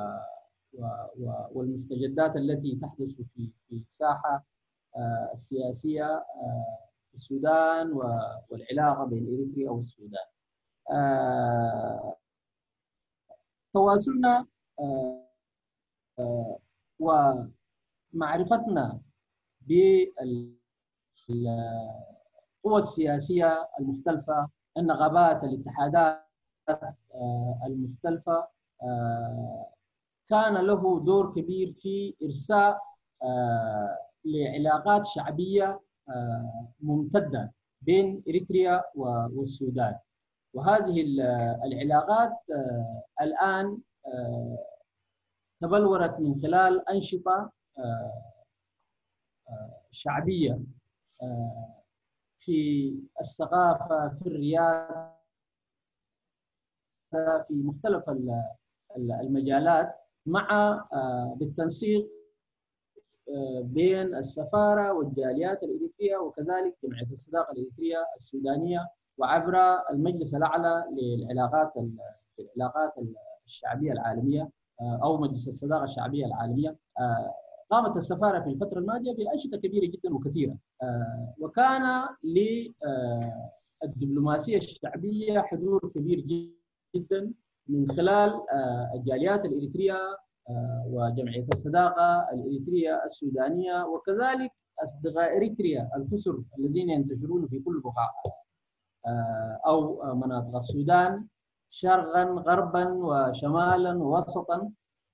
والمستجدات التي تحدث في في الساحة السياسية في السودان والعلاقة بين إريتريا والسودان. تواصلنا ومعرفتنا بالقوى السياسية المختلفة، النقابات، الاتحادات المختلفة، كان له دور كبير في إرساء لعلاقات شعبية ممتدة بين إريتريا والسودان. وهذه العلاقات الآن تبلورت من خلال أنشطة شعبية في الثقافة، في الرياضة، في مختلف المجالات، مع بالتنسيق بين السفارة والجاليات الإريترية وكذلك جمعية الصداقة الإريترية السودانية، وعبر المجلس الأعلى للعلاقات العلاقات الشعبية العالمية أو مجلس الصداقة الشعبية العالمية. قامت السفارة في الفترة الماضية بأنشطة كبيرة جدا وكثيرة، وكان للدبلوماسية الشعبية حضور كبير جدا من خلال الجاليات الإريترية وجمعية الصداقة الإريترية السودانية، وكذلك أصدقاء إريتريا الكثر الذين ينتشرون في كل بقاع أو مناطق السودان، شرقا غربا وشمالا ووسطا.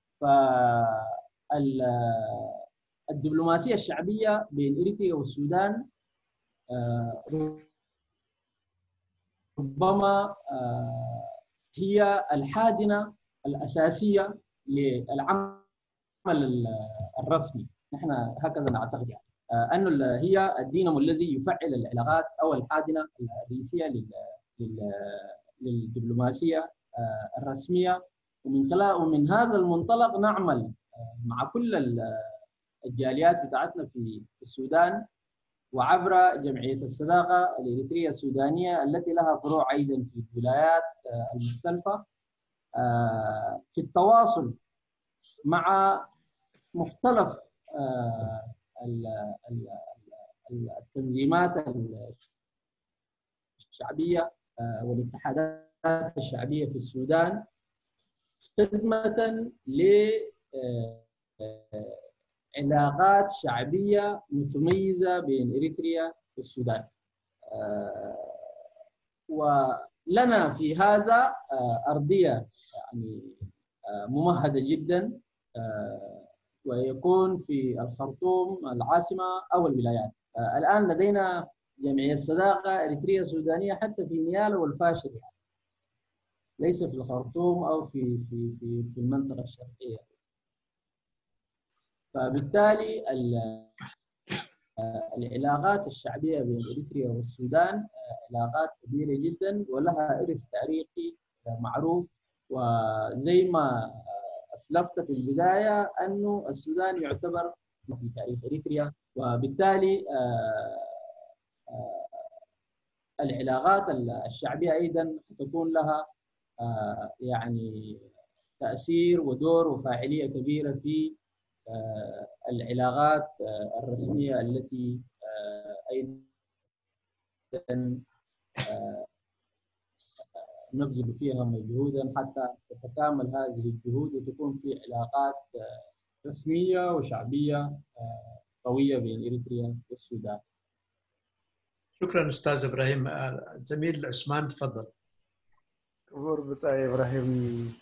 فالدبلوماسية الشعبية بين إريتريا والسودان ربما هي الحادنة الأساسية للعمل الرسمي. نحن هكذا نعتقد يعني أنه هي الدينامو الذي يفعل العلاقات أو الحادنة الرئيسية للدبلوماسية الرسمية. ومن خلال ومن هذا المنطلق نعمل مع كل الجاليات بتاعتنا في السودان، وعبر جمعية الصداقة الإريترية السودانية التي لها فروع أيضا في الولايات المختلفة، في التواصل مع مختلف التنظيمات الشعبية والاتحادات الشعبية في السودان، خدمة لعلاقات شعبية متميزة بين إريتريا والسودان. ولنا في هذا أرضية يعني ممهدة جدا، ويكون في الخرطوم العاصمة أو الولايات. الآن لدينا جمعية صداقة إريترية سودانية حتى في نيالا والفاشر، يعني ليس في الخرطوم أو في في في, في المنطقة الشرقية. فبالتالي العلاقات الشعبية بين إريتريا والسودان علاقات كبيرة جدا ولها إرث تاريخي معروف، وزي ما أسلفت في البداية أنه السودان يعتبر في تاريخ إريتريا، وبالتالي العلاقات الشعبية أيضا تكون لها يعني تأثير ودور وفاعلية كبيرة في العلاقات الرسمية التي أيضا نبذل فيها مجهودا حتى تتكامل هذه الجهود وتكون في علاقات رسمية وشعبية قوية بين إريتريا والسودان. شكرا أستاذ إبراهيم. زميل عثمان تفضل. كبر بتاع إبراهيم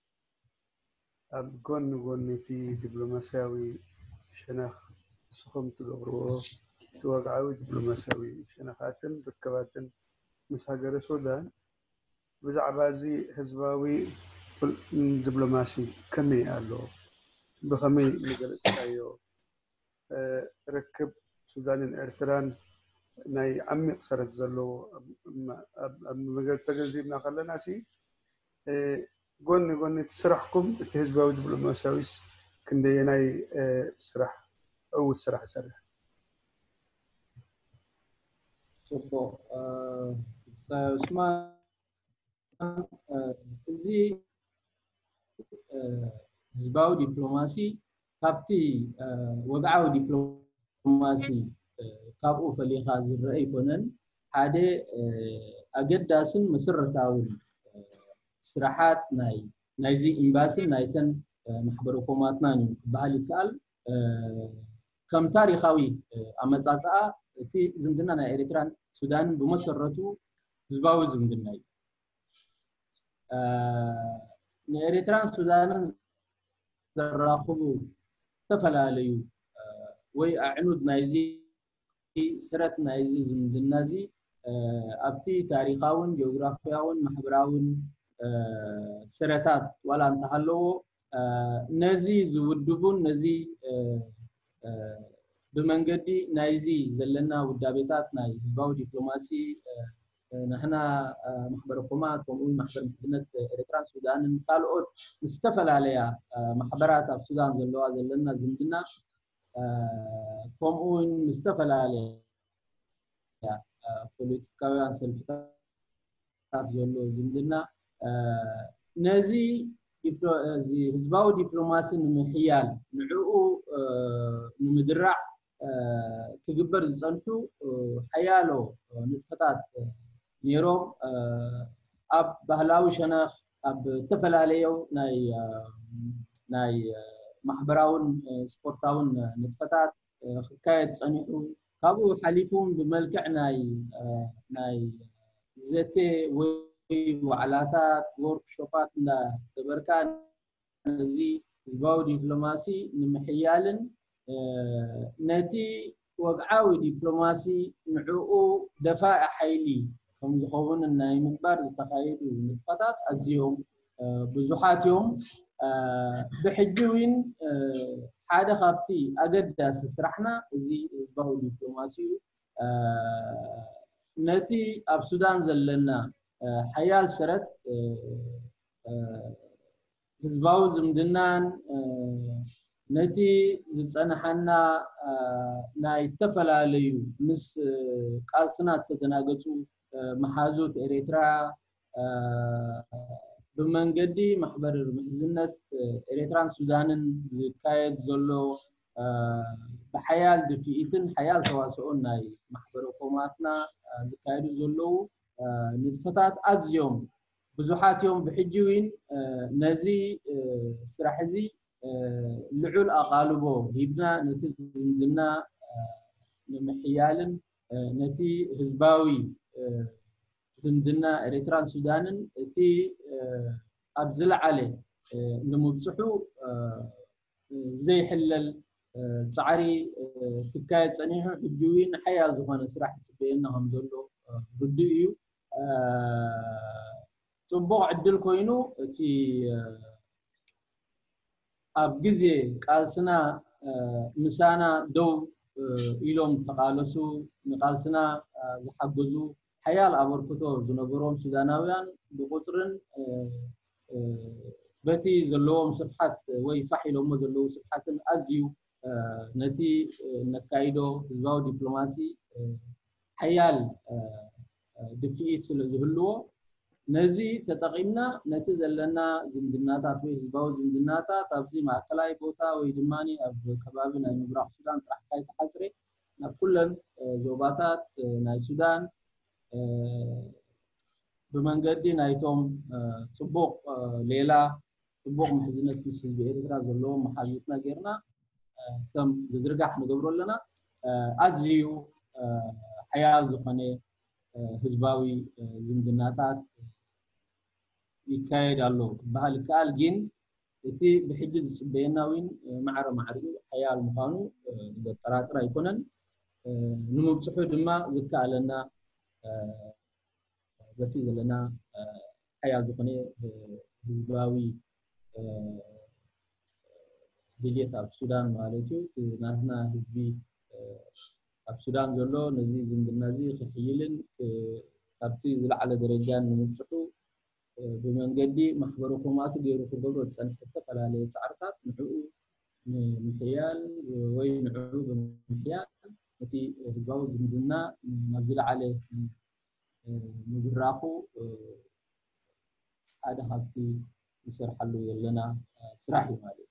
أبغون غون في دبلوماسياوي شناخ سخم تقبروه توقعوا دبلوماسياوي شناخاتن ركباتن مساجر السودان بزعبازي حزباوي دبلوماسي كمي قالوا بخمي مجلس أيو ركب سودان إرتران ناي عمي قصرت زلو مجلس تجزي من خلنا شيء قلنا قلنا تسرحكم تهزبوا دبلوماسيوي كندي ناي سرح أو سرح سرح. شوفوا عثمان زي هزبوا دبلوماسي كابتي وقعوا دبلوماسي كابو فلي خازن رأي كونن هذا أجداسن مسر تاول سراحات ناي نايزي إمباسي نايتن محبر حكوماتنا بهالكال كم تاريخاوي أما زازا في زمدنا نا إريتران السودان بمسرته زباوي زمدنا نا إريتران السودان زراخو تفل عليو ويعنود نايزي سرت نايزي زمدنا زي أبتي تاريخاون جغرافياون محبراون سرتات ولا انتهلو نزي زودبون نزي بمنجدي نايزي زلنا ودابتات ناي هزباو دبلوماسي نحنا محبر حكومات ومقول محبر مدينة إريتران السودان قالوا نستفل عليها محبرات السودان زلوا زلنا زمدنا كومون نستفل عليها بوليتيكاويان سلفتات زلوا زمدنا نازي زي هزباو دبلوماسي نمحيال نعو نمدرع كجبر زنتو حيالو نتفتات نيروم أب بهلاوي شناخ أب تفل عليو ناي ناي محبراون سبورتاون نتفتات حكاية صنيعو كابو حليفون بملكع ناي ناي زيتي وعلاتات ورك شوبات نا تبركان زي زباو دبلوماسي نمحيالن نتي وقعاوي دبلوماسي نعوقو دفاع حيلي كم زخوون الناي مقبار زتخايد ونتفتات أزيوم بزوحات يوم بحجوين حادة خابتي أقد سسرحنا زي زباو دبلوماسي نتي أب سودان زلنا حيال سرت هزباو زمدنان نتي زصنحنا ناي تفل عليو مس قالسنات تتناقصو محازوت إريترا بمنقدي محبر محزنة إريتران سودان زكاية زلو بحيال دفئتن حيال تواسعون ناي محبر حكوماتنا زكاية زلو نتفتات أزيوم بزوحات يوم بحجوين نزي سرحزي لعول أقالبو هيبنا نتي زمدنا نمحيالن نتي هزباوي زمدنا إريتران سودان تي أبزل عليه نمبصحو زي حلل تعري حكاية صنيحو حجوين حيال زخانة سرح تبينهم دولو بديو صبوع عدل كوينو تي أبجزي قالسنا مسانا دو ኢሎም ተቃለሱ ንቃልስና ዝሓገዙ ሓያል ኣበርክቶ ዝነበሮም ሱዳናውያን ብቁፅርን በቲ ዘለዎም ስፍሓት ወይ ፋሕ ኢሎሞ ዘለዉ ስፍሓትን ኣዝዩ ነቲ ነካይዶ ህዝባዊ ዲፕሎማሲ ሓያል ድፊኢት ስለ ዝህልዎ ነዚ ተጠቂምና ነቲ ዘለና ዝምድናታት ወይ ህዝባዊ ዝምድናታት ኣብዚ ማእከላይ ቦታ ወይ ድማኒ ኣብ ከባቢ ናይ ምብራቅ ሱዳን ጥራሕ ካይተሓፅረ ናብ ኩለን ዞባታት ናይ ሱዳን ብመንገዲ ናይቶም ፅቡቅ ሌላ ፅቡቅ ምሕዝነት ምስ ህዝቢ ኤርትራ ዘለዎም መሓዝትና ጌርና ከም ዝዝርጋሕ ንገብሮ ኣለና ኣዝዩ ሓያል ዝኾነ ህዝባዊ ዝምድናታት ይካየድ ኣሎ ክበሃል ይከኣል ግን እቲ ብሕጂ ዝፅበየና እውን ማዕረ ማዕሪኡ ሓያል ምዃኑ ዘጠራጥር ኣይኮነን ንምብፅሑ ድማ ዝከኣለና በቲ ዘለና ሓያል ዝኾነ ህዝባዊ ድሌት ኣብ ሱዳን ማለት እዩ ናትና ህዝቢ ኣብ ሱዳን ዘሎ ነዚ ዝምድና እዚ ክሕይልን ካብቲ ዝለዓለ ደረጃ ንምብፅሑ ብመንገዲ ማሕበረ ኮማቱ ገይሩ ክገብሮ ዝፀንሐ ዝተፈላለየ ፃዕርታት ንዕኡ ንምሕያል ወይ ንዕኡ ብምሕያል እቲ ህዝባዊ ዝምድና ናብ ዝለዓለ ምብራኹ ሓደ ካብቲ نسرحلو لنا سراحي مالي.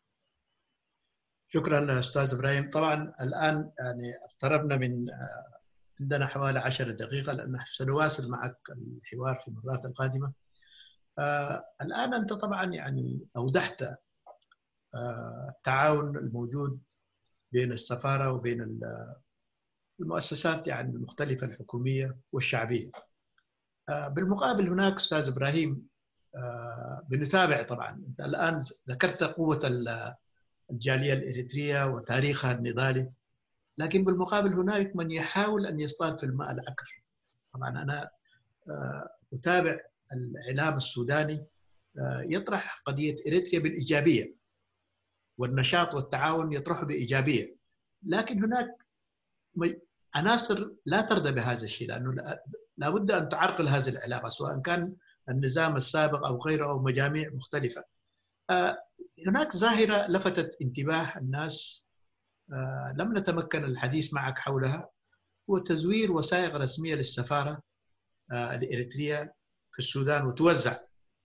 شكرا استاذ ابراهيم. طبعا الان يعني اقتربنا من عندنا حوالي عشر دقيقه لان سنواصل معك الحوار في المرات القادمه. آه الان انت طبعا يعني اوضحت آه التعاون الموجود بين السفاره وبين المؤسسات يعني المختلفه الحكوميه والشعبيه. آه بالمقابل هناك استاذ ابراهيم آه بنتابع طبعا انت الان ذكرت قوه الجاليه الاريتريه وتاريخها النضالي، لكن بالمقابل هناك من يحاول ان يصطاد في الماء العكر. طبعا انا آه اتابع الاعلام السوداني آه يطرح قضيه اريتريا بالايجابيه والنشاط والتعاون يطرحه بايجابيه، لكن هناك عناصر لا ترضى بهذا الشيء لانه لابد ان تعرقل هذه العلاقه سواء كان النظام السابق او غيره او مجاميع مختلفه. آه هناك ظاهره لفتت انتباه الناس آه لم نتمكن الحديث معك حولها، هو تزوير وثائق رسميه للسفاره آه الاريتريه في السودان وتوزع،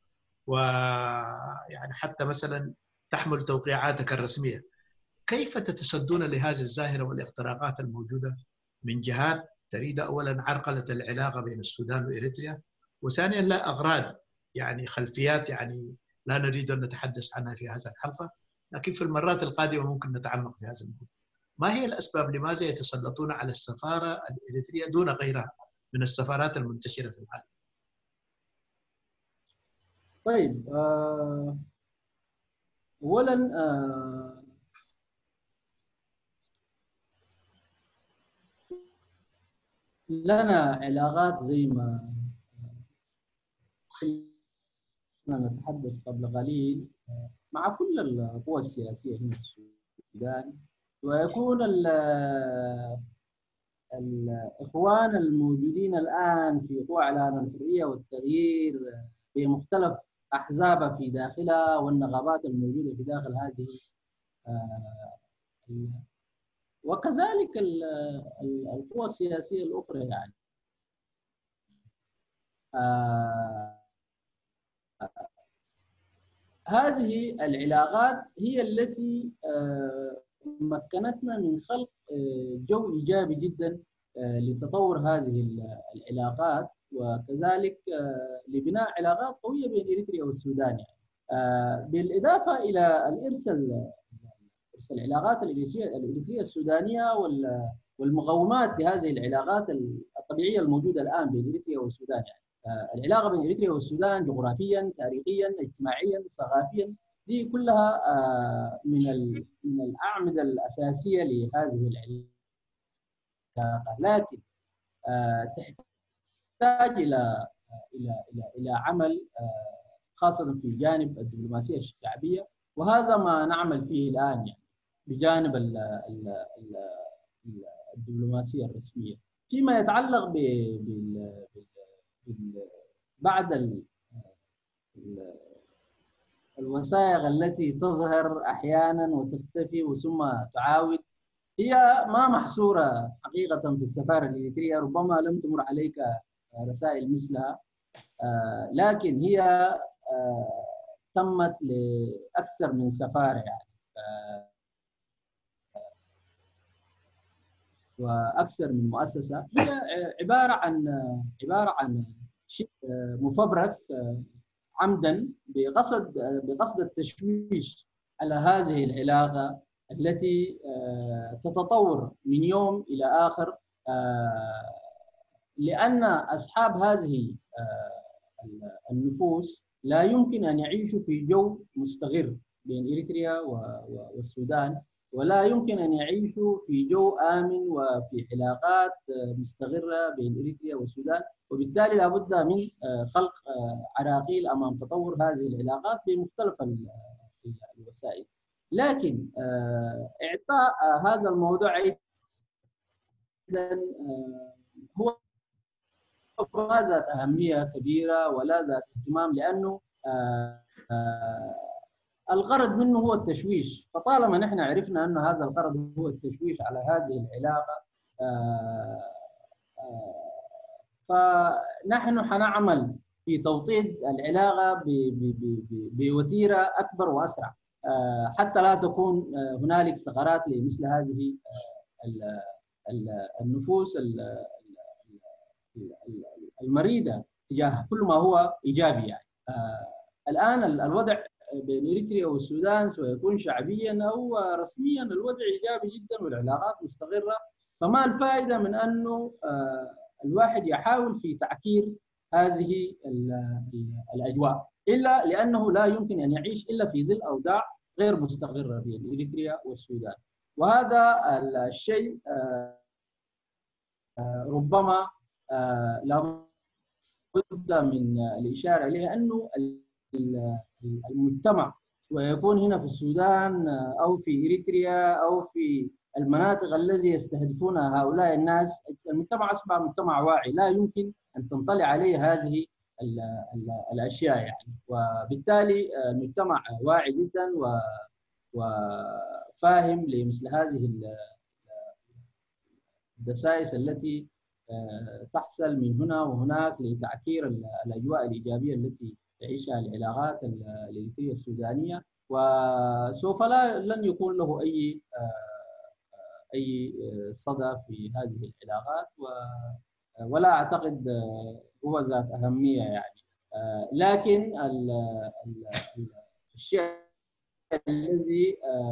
ويعني حتى مثلا تحمل توقيعاتك الرسميه. كيف تتصدون لهذه الظاهره والاختراقات الموجوده من جهات تريد اولا عرقله العلاقه بين السودان واريتريا، وثانيا لا اغراض يعني خلفيات يعني لا نريد ان نتحدث عنها في هذه الحلقه، لكن في المرات القادمه ممكن نتعمق في هذا الموضوع. ما هي الاسباب لماذا يتسلطون على السفاره الاريتريه دون غيرها من السفارات المنتشره في العالم؟ طيب آه اولا آه لنا علاقات زي ما كنا نتحدث قبل قليل مع كل القوى السياسية هنا في السودان، ويكون الإخوان الموجودين الآن في قوى إعلان الحرية والتغيير بمختلف أحزابها في داخلها والنغابات الموجودة في داخل هذه وكذلك القوى السياسية الأخرى يعني آه هذه العلاقات هي التي آه مكنتنا من خلق آه جو إيجابي جدا آه لتطور هذه العلاقات، وكذلك آه لبناء علاقات قوية بين إريتريا والسودان يعني. آه بالإضافة إلى الإرث العلاقات الإريترية السودانية والمقومات لهذه العلاقات الطبيعية الموجودة الآن بين إريتريا والسودان يعني. العلاقة بين إريتريا والسودان جغرافيا، تاريخيا، اجتماعيا، ثقافيا، دي كلها من من الأعمدة الأساسية لهذه العلاقة، لكن تحتاج إلى إلى إلى إلى عمل خاصة في جانب الدبلوماسية الشعبية، وهذا ما نعمل فيه الآن يعني بجانب الدبلوماسية الرسمية. فيما يتعلق ب بعض الوثائق التي تظهر أحيانا وتختفي وثم تعاود، هي ما محصورة حقيقة في السفارة الإريترية، ربما لم تمر عليك رسائل مثلها، لكن هي تمت لأكثر من سفارة يعني وأكثر من مؤسسة. هي عبارة عن عبارة عن شيء مفبرك عمدا بقصد بقصد التشويش على هذه العلاقة التي تتطور من يوم إلى آخر، لأن أصحاب هذه النفوس لا يمكن أن يعيشوا في جو مستقر بين إريتريا والسودان، ولا يمكن أن يعيشوا في جو آمن وفي علاقات مستقرة بين إريتريا والسودان، وبالتالي لابد من خلق عراقيل أمام تطور هذه العلاقات بمختلف الوسائل. لكن إعطاء هذا الموضوع أيضا هو ما ذات أهمية كبيرة ولا ذات اهتمام، لأنه الغرض منه هو التشويش. فطالما نحن عرفنا أن هذا الغرض هو التشويش على هذه العلاقة، فنحن حنعمل في توطيد العلاقة بوتيرة أكبر وأسرع حتى لا تكون هنالك ثغرات لمثل هذه النفوس المريضة تجاه كل ما هو إيجابي. يعني الآن الوضع بين إريتريا والسودان سيكون شعبيا أو رسميا الوضع إيجابي جدا والعلاقات مستقرة، فما الفائدة من أنه الواحد يحاول في تعكير هذه الأجواء، إلا لأنه لا يمكن أن يعيش إلا في ظل أوضاع غير مستقرة بين إريتريا والسودان. وهذا الشيء ربما لابد من الإشارة إليه، أنه المجتمع ويكون هنا في السودان أو في إريتريا أو في المناطق التي يستهدفونها هؤلاء الناس، المجتمع أصبح مجتمع واعي لا يمكن أن تنطلي عليه هذه ال ال الأشياء يعني. وبالتالي المجتمع واعي جدا وفاهم لمثل هذه الدسائس التي تحصل من هنا وهناك لتعكير الأجواء الإيجابية التي تعيشها العلاقات الإريترية السودانية، وسوف لا لن يكون له أي أي صدى في هذه العلاقات، ولا أعتقد هو ذات أهمية يعني. لكن الشيء الذي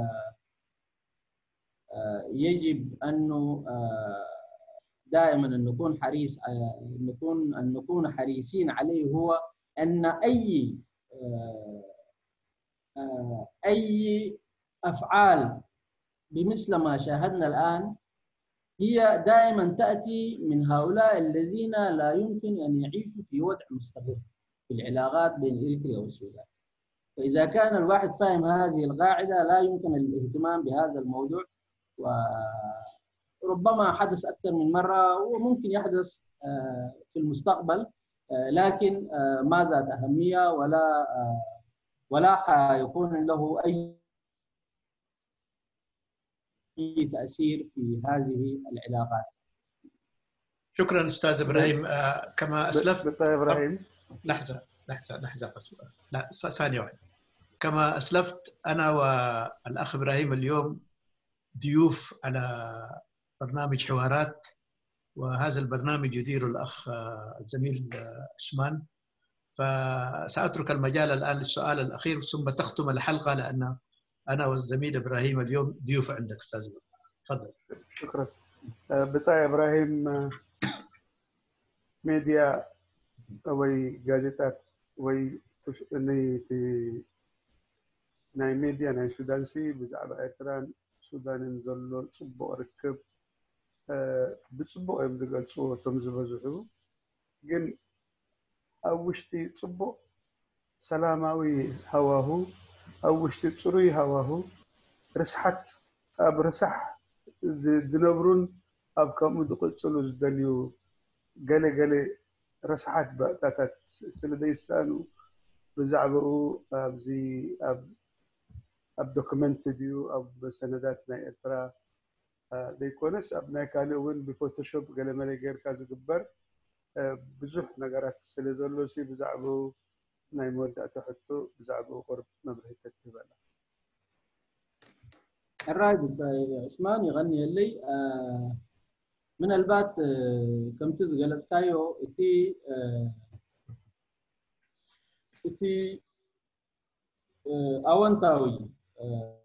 يجب أنه دائما أن نكون حريص نكون أن نكون حريصين عليه هو أن أي أي أفعال بمثل ما شاهدنا الآن هي دائما تأتي من هؤلاء الذين لا يمكن أن يعيشوا في وضع مستقر في العلاقات بين إريتريا والسودان. فإذا كان الواحد فاهم هذه القاعدة لا يمكن الاهتمام بهذا الموضوع، وربما حدث أكثر من مرة وممكن يحدث في المستقبل، لكن ما ذات أهمية ولا ولا حيكون له أي تأثير في هذه العلاقات. شكرا أستاذ إبراهيم. كما أسلفت بس إبراهيم لحظة لحظة لحظة لا ثانية واحدة. كما أسلفت أنا والأخ إبراهيم اليوم ضيوف على برنامج حوارات، وهذا البرنامج يديره الأخ الزميل عثمان، فسأترك المجال الآن للسؤال الأخير ثم تختم الحلقة، لأن أنا والزميل إبراهيم اليوم ضيوف عندك أستاذ إبراهيم. تفضل. شكرا. بتاع إبراهيم ميديا وي جازيتات وي ني في ناي ميديا ناي سودانسي بزعبة إيرتران سودان زلو صبو ركب بتصبو أيام دقال صوة تمزبزحو جن أوشتي صبو سلاماوي هواهو أوشتي تصري هواهو رسحت أبرسح دنبرون أب كم دقت سلوز دليو قال قال رسحت بقى سلدي سانو بزعبه أبزي أب أب دوكمنت ديو أب سنداتنا إترا ديكونس أبنا كانوا وين بفوتوشوب قال مالي غير كاز جبر بزح نجارات سلزولو سي بزعبه نايم ودع تحطه بزعبه قرب مبرهة التبالة. الرايد عثمان يغني اللي آه من البات آه كم تزغل سكايو تي آه تي آه أوانتاوي آه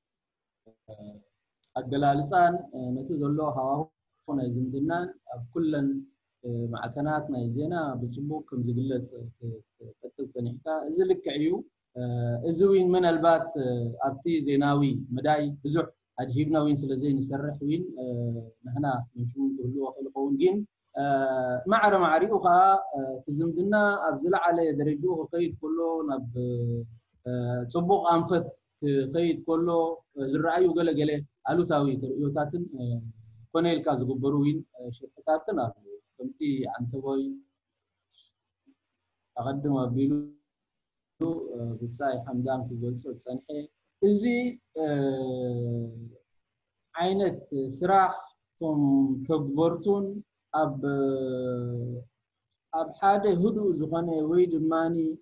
الجلالسان نتزلوا هوا هنا زندنا كلن معكناتنا يزينا بسبوك كم زجلس تتصنيكا زلك عيو إزوين من البات أبتي زيناوي مداي بزح أجيبنا وين سلزين يسرح وين نحنا نشوف كله خلقون جين معر معريوها تزمدنا أبزل على درجوه قيد كله نب سبوك أنفت قيد كله الرأي وقال قال ألو تاوي تريوتاتن كونيل كاز جبروين شركاتنا كمتي عن تبوي أقدم بيلو بتساي حمدان في جلسة سنحي إزي عينت سراح ثم تكبرتون أب أب حدا هدو زغنا ويد ماني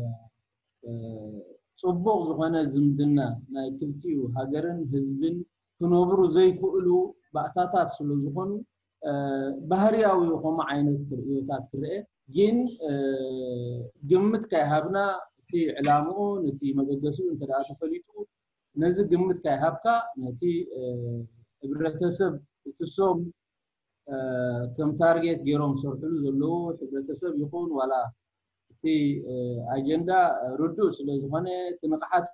صبغ زغنا زمدنا نايكلتيو هاجرن هزبن كنوبرو زي كقولو بقطاتات سلو زغنو بهرياوي هم عينت رؤيتات كرئة جين جمت كهابنا في علامه نتي مجلسو انت رأت فليتو نزل جمت كهابكا نتي إبرتسب تسوم كم تارجت جيروم سورتلو زلو إبرتسب يكون ولا في أجندة ردوس لزمانه تنقحت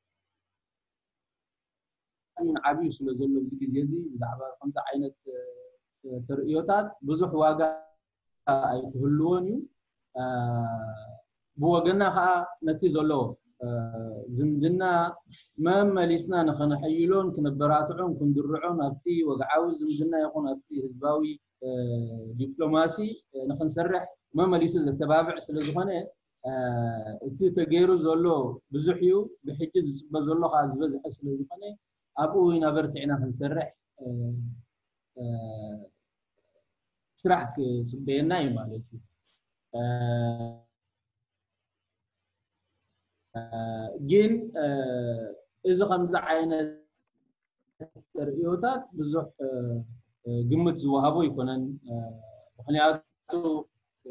من عبيس لزلو زيزي زعبا خمسة عينت ترئيوتات بزح واقع أي كهلونيو بوجنا خا نتيزلو زمدنا ما مليسنا نخنا حيلون كنبراتعون كندرعون أبتي وقعاوز زمدنا يكون أبتي هزباوي دبلوماسي نخن سرح ما مليسو التبابع سلزخانة أبتي تغيرو زلو بزحيو بحجز بزلو خاز بزح سلزخانة أبوي نبرتعنا خنسرح سرحك سبينا يمالتي جين إذا خمسة عينة ريوتات بزح قمة زوهابو يكونن وخنياتو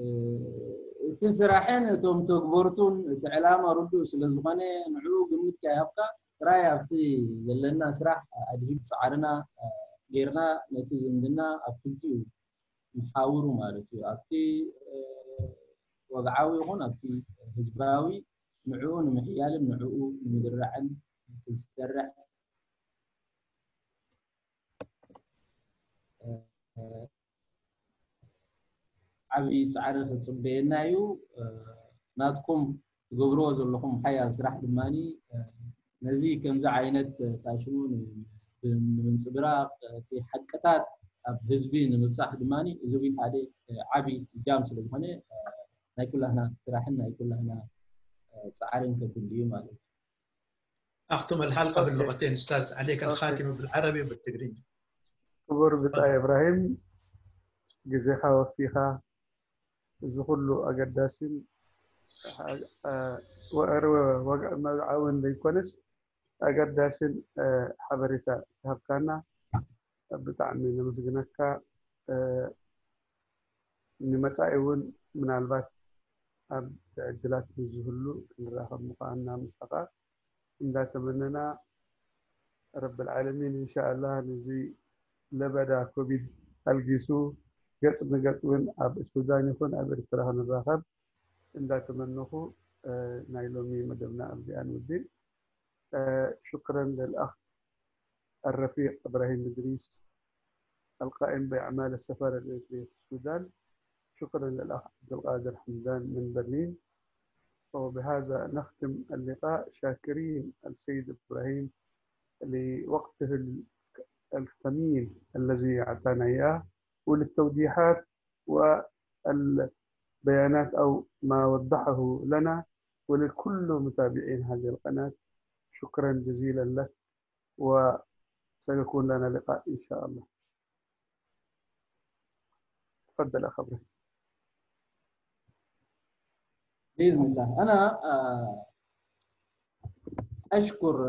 تسرحين توم تكبرتون تعلامة ردو سلزمانة نعلو قمة كيهبكا رايا في لنا سرح أدهيب سعرنا غيرنا نتيزمدنا أبتيو محاورو مالتي أبتي وقعاوي هون أبتي هزباوي نعون محيال نعو مدرعن تسترح عبي سعر تصبينا يو ناتكم تقبروز لكم حياة سرح دماني نزي كم زعينت تاشون من صبراق في حقتات بهزبين مبصح دماني زوين هذه عبي جامس لهنا ناكل هنا سراحنا يكون هنا سعرين كل يوم عليه. أختم الحلقة باللغتين أستاذ عليك الخاتمة بالعربي وبالتقريبي. كبر بتاع إبراهيم جزيها وفيها زخلو أقداسين وأروى وقع معاون ليكونس أقداسين حبريتا هبكانا بتاع من مسجنكا نمتعون من البات أب تعدلات نزهلو نراها مقانا مستقى إن تمننا رب العالمين إن شاء الله نزي لبدا كوبيد الجيسو قص نقصون أب السودان يكون أب إرتراها نراها إن تمنه نايلومي مدبنا أبزيان والدين شكرا للأخ الرفيق إبراهيم إدريس القائم بأعمال السفارة الإيطالية في السودان. شكرا للأخ عبدالقادر حمدان من برلين. وبهذا نختم اللقاء شاكرين السيد إبراهيم لوقته الثمين الذي أعطانا إياه، وللتوضيحات والبيانات أو ما وضحه لنا، ولكل متابعين هذه القناة شكرا جزيلا لك، وسيكون لنا لقاء إن شاء الله. تفضل أخ إبراهيم. بإذن الله. أنا أشكر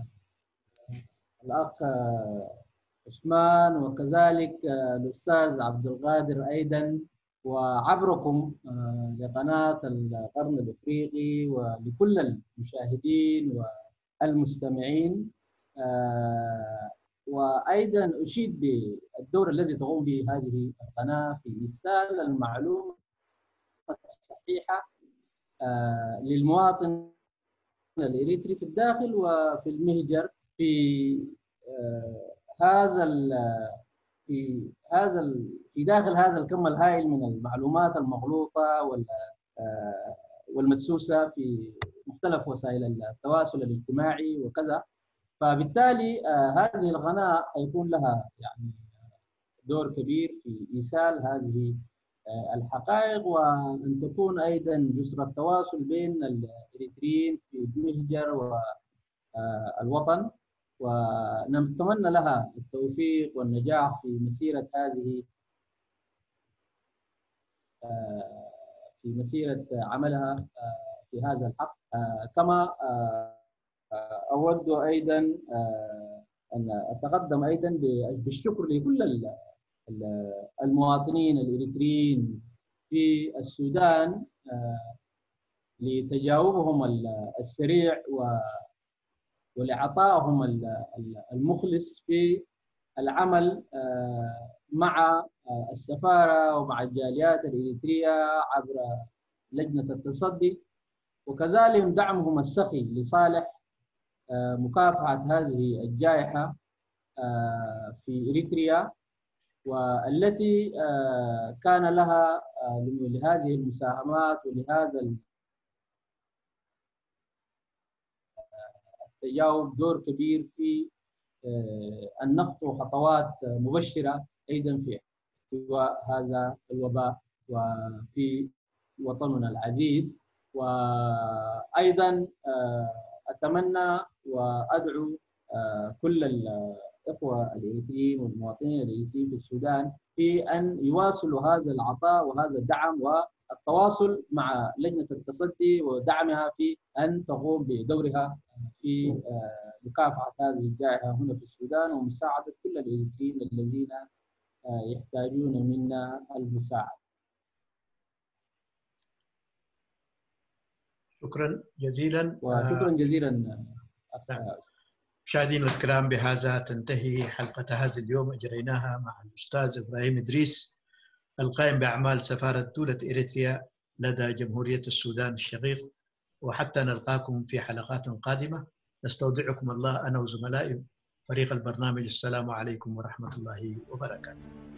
الأخ عثمان وكذلك الأستاذ عبد القادر أيضا، وعبركم لقناة القرن الأفريقي ولكل المشاهدين والمستمعين. وأيضا أشيد بالدور الذي تقوم به هذه القناة في إرسال المعلومة الصحيحة للمواطن الإريتري في الداخل وفي المهجر، في هذا في هذا في داخل هذا الكم الهائل من المعلومات المغلوطة والمدسوسة في مختلف وسائل التواصل الاجتماعي وكذا. فبالتالي هذه القناة هيكون لها يعني دور كبير في إيصال هذه الحقائق، وأن تكون أيضا جسر التواصل بين الإريتريين في المهجر والوطن، ونتمنى لها التوفيق والنجاح في مسيرة هذه في مسيرة عملها في هذا الحق. كما أود أيضا أن أتقدم أيضا بالشكر لكل المواطنين الإريتريين في السودان لتجاوبهم السريع ولعطائهم المخلص في العمل مع السفارة ومع الجاليات الإريترية عبر لجنة التصدي، وكذلك دعمهم السخي لصالح مكافحة هذه الجائحة في إريتريا، والتي كان لها لهذه المساهمات ولهذا التجاوب دور كبير في أن نخطو خطوات مبشرة أيضا في احتواء هذا الوباء وفي وطننا العزيز. وأيضا أتمنى وأدعو كل الإخوة الإريتريين والمواطنين الإريتريين في السودان في أن يواصلوا هذا العطاء وهذا الدعم والتواصل مع لجنة التصدي ودعمها في أن تقوم بدورها في مكافحة هذه الجائحة هنا في السودان، ومساعدة كل الإريتريين الذين يحتاجون منا المساعدة. شكرا جزيلا. وشكرا جزيلا. مشاهدينا الكرام، بهذا تنتهي حلقة هذا اليوم أجريناها مع الأستاذ إبراهيم إدريس القائم بأعمال سفارة دولة إريتريا لدى جمهورية السودان الشقيق. وحتى نلقاكم في حلقات قادمة نستودعكم الله أنا وزملائي فريق البرنامج. السلام عليكم ورحمة الله وبركاته.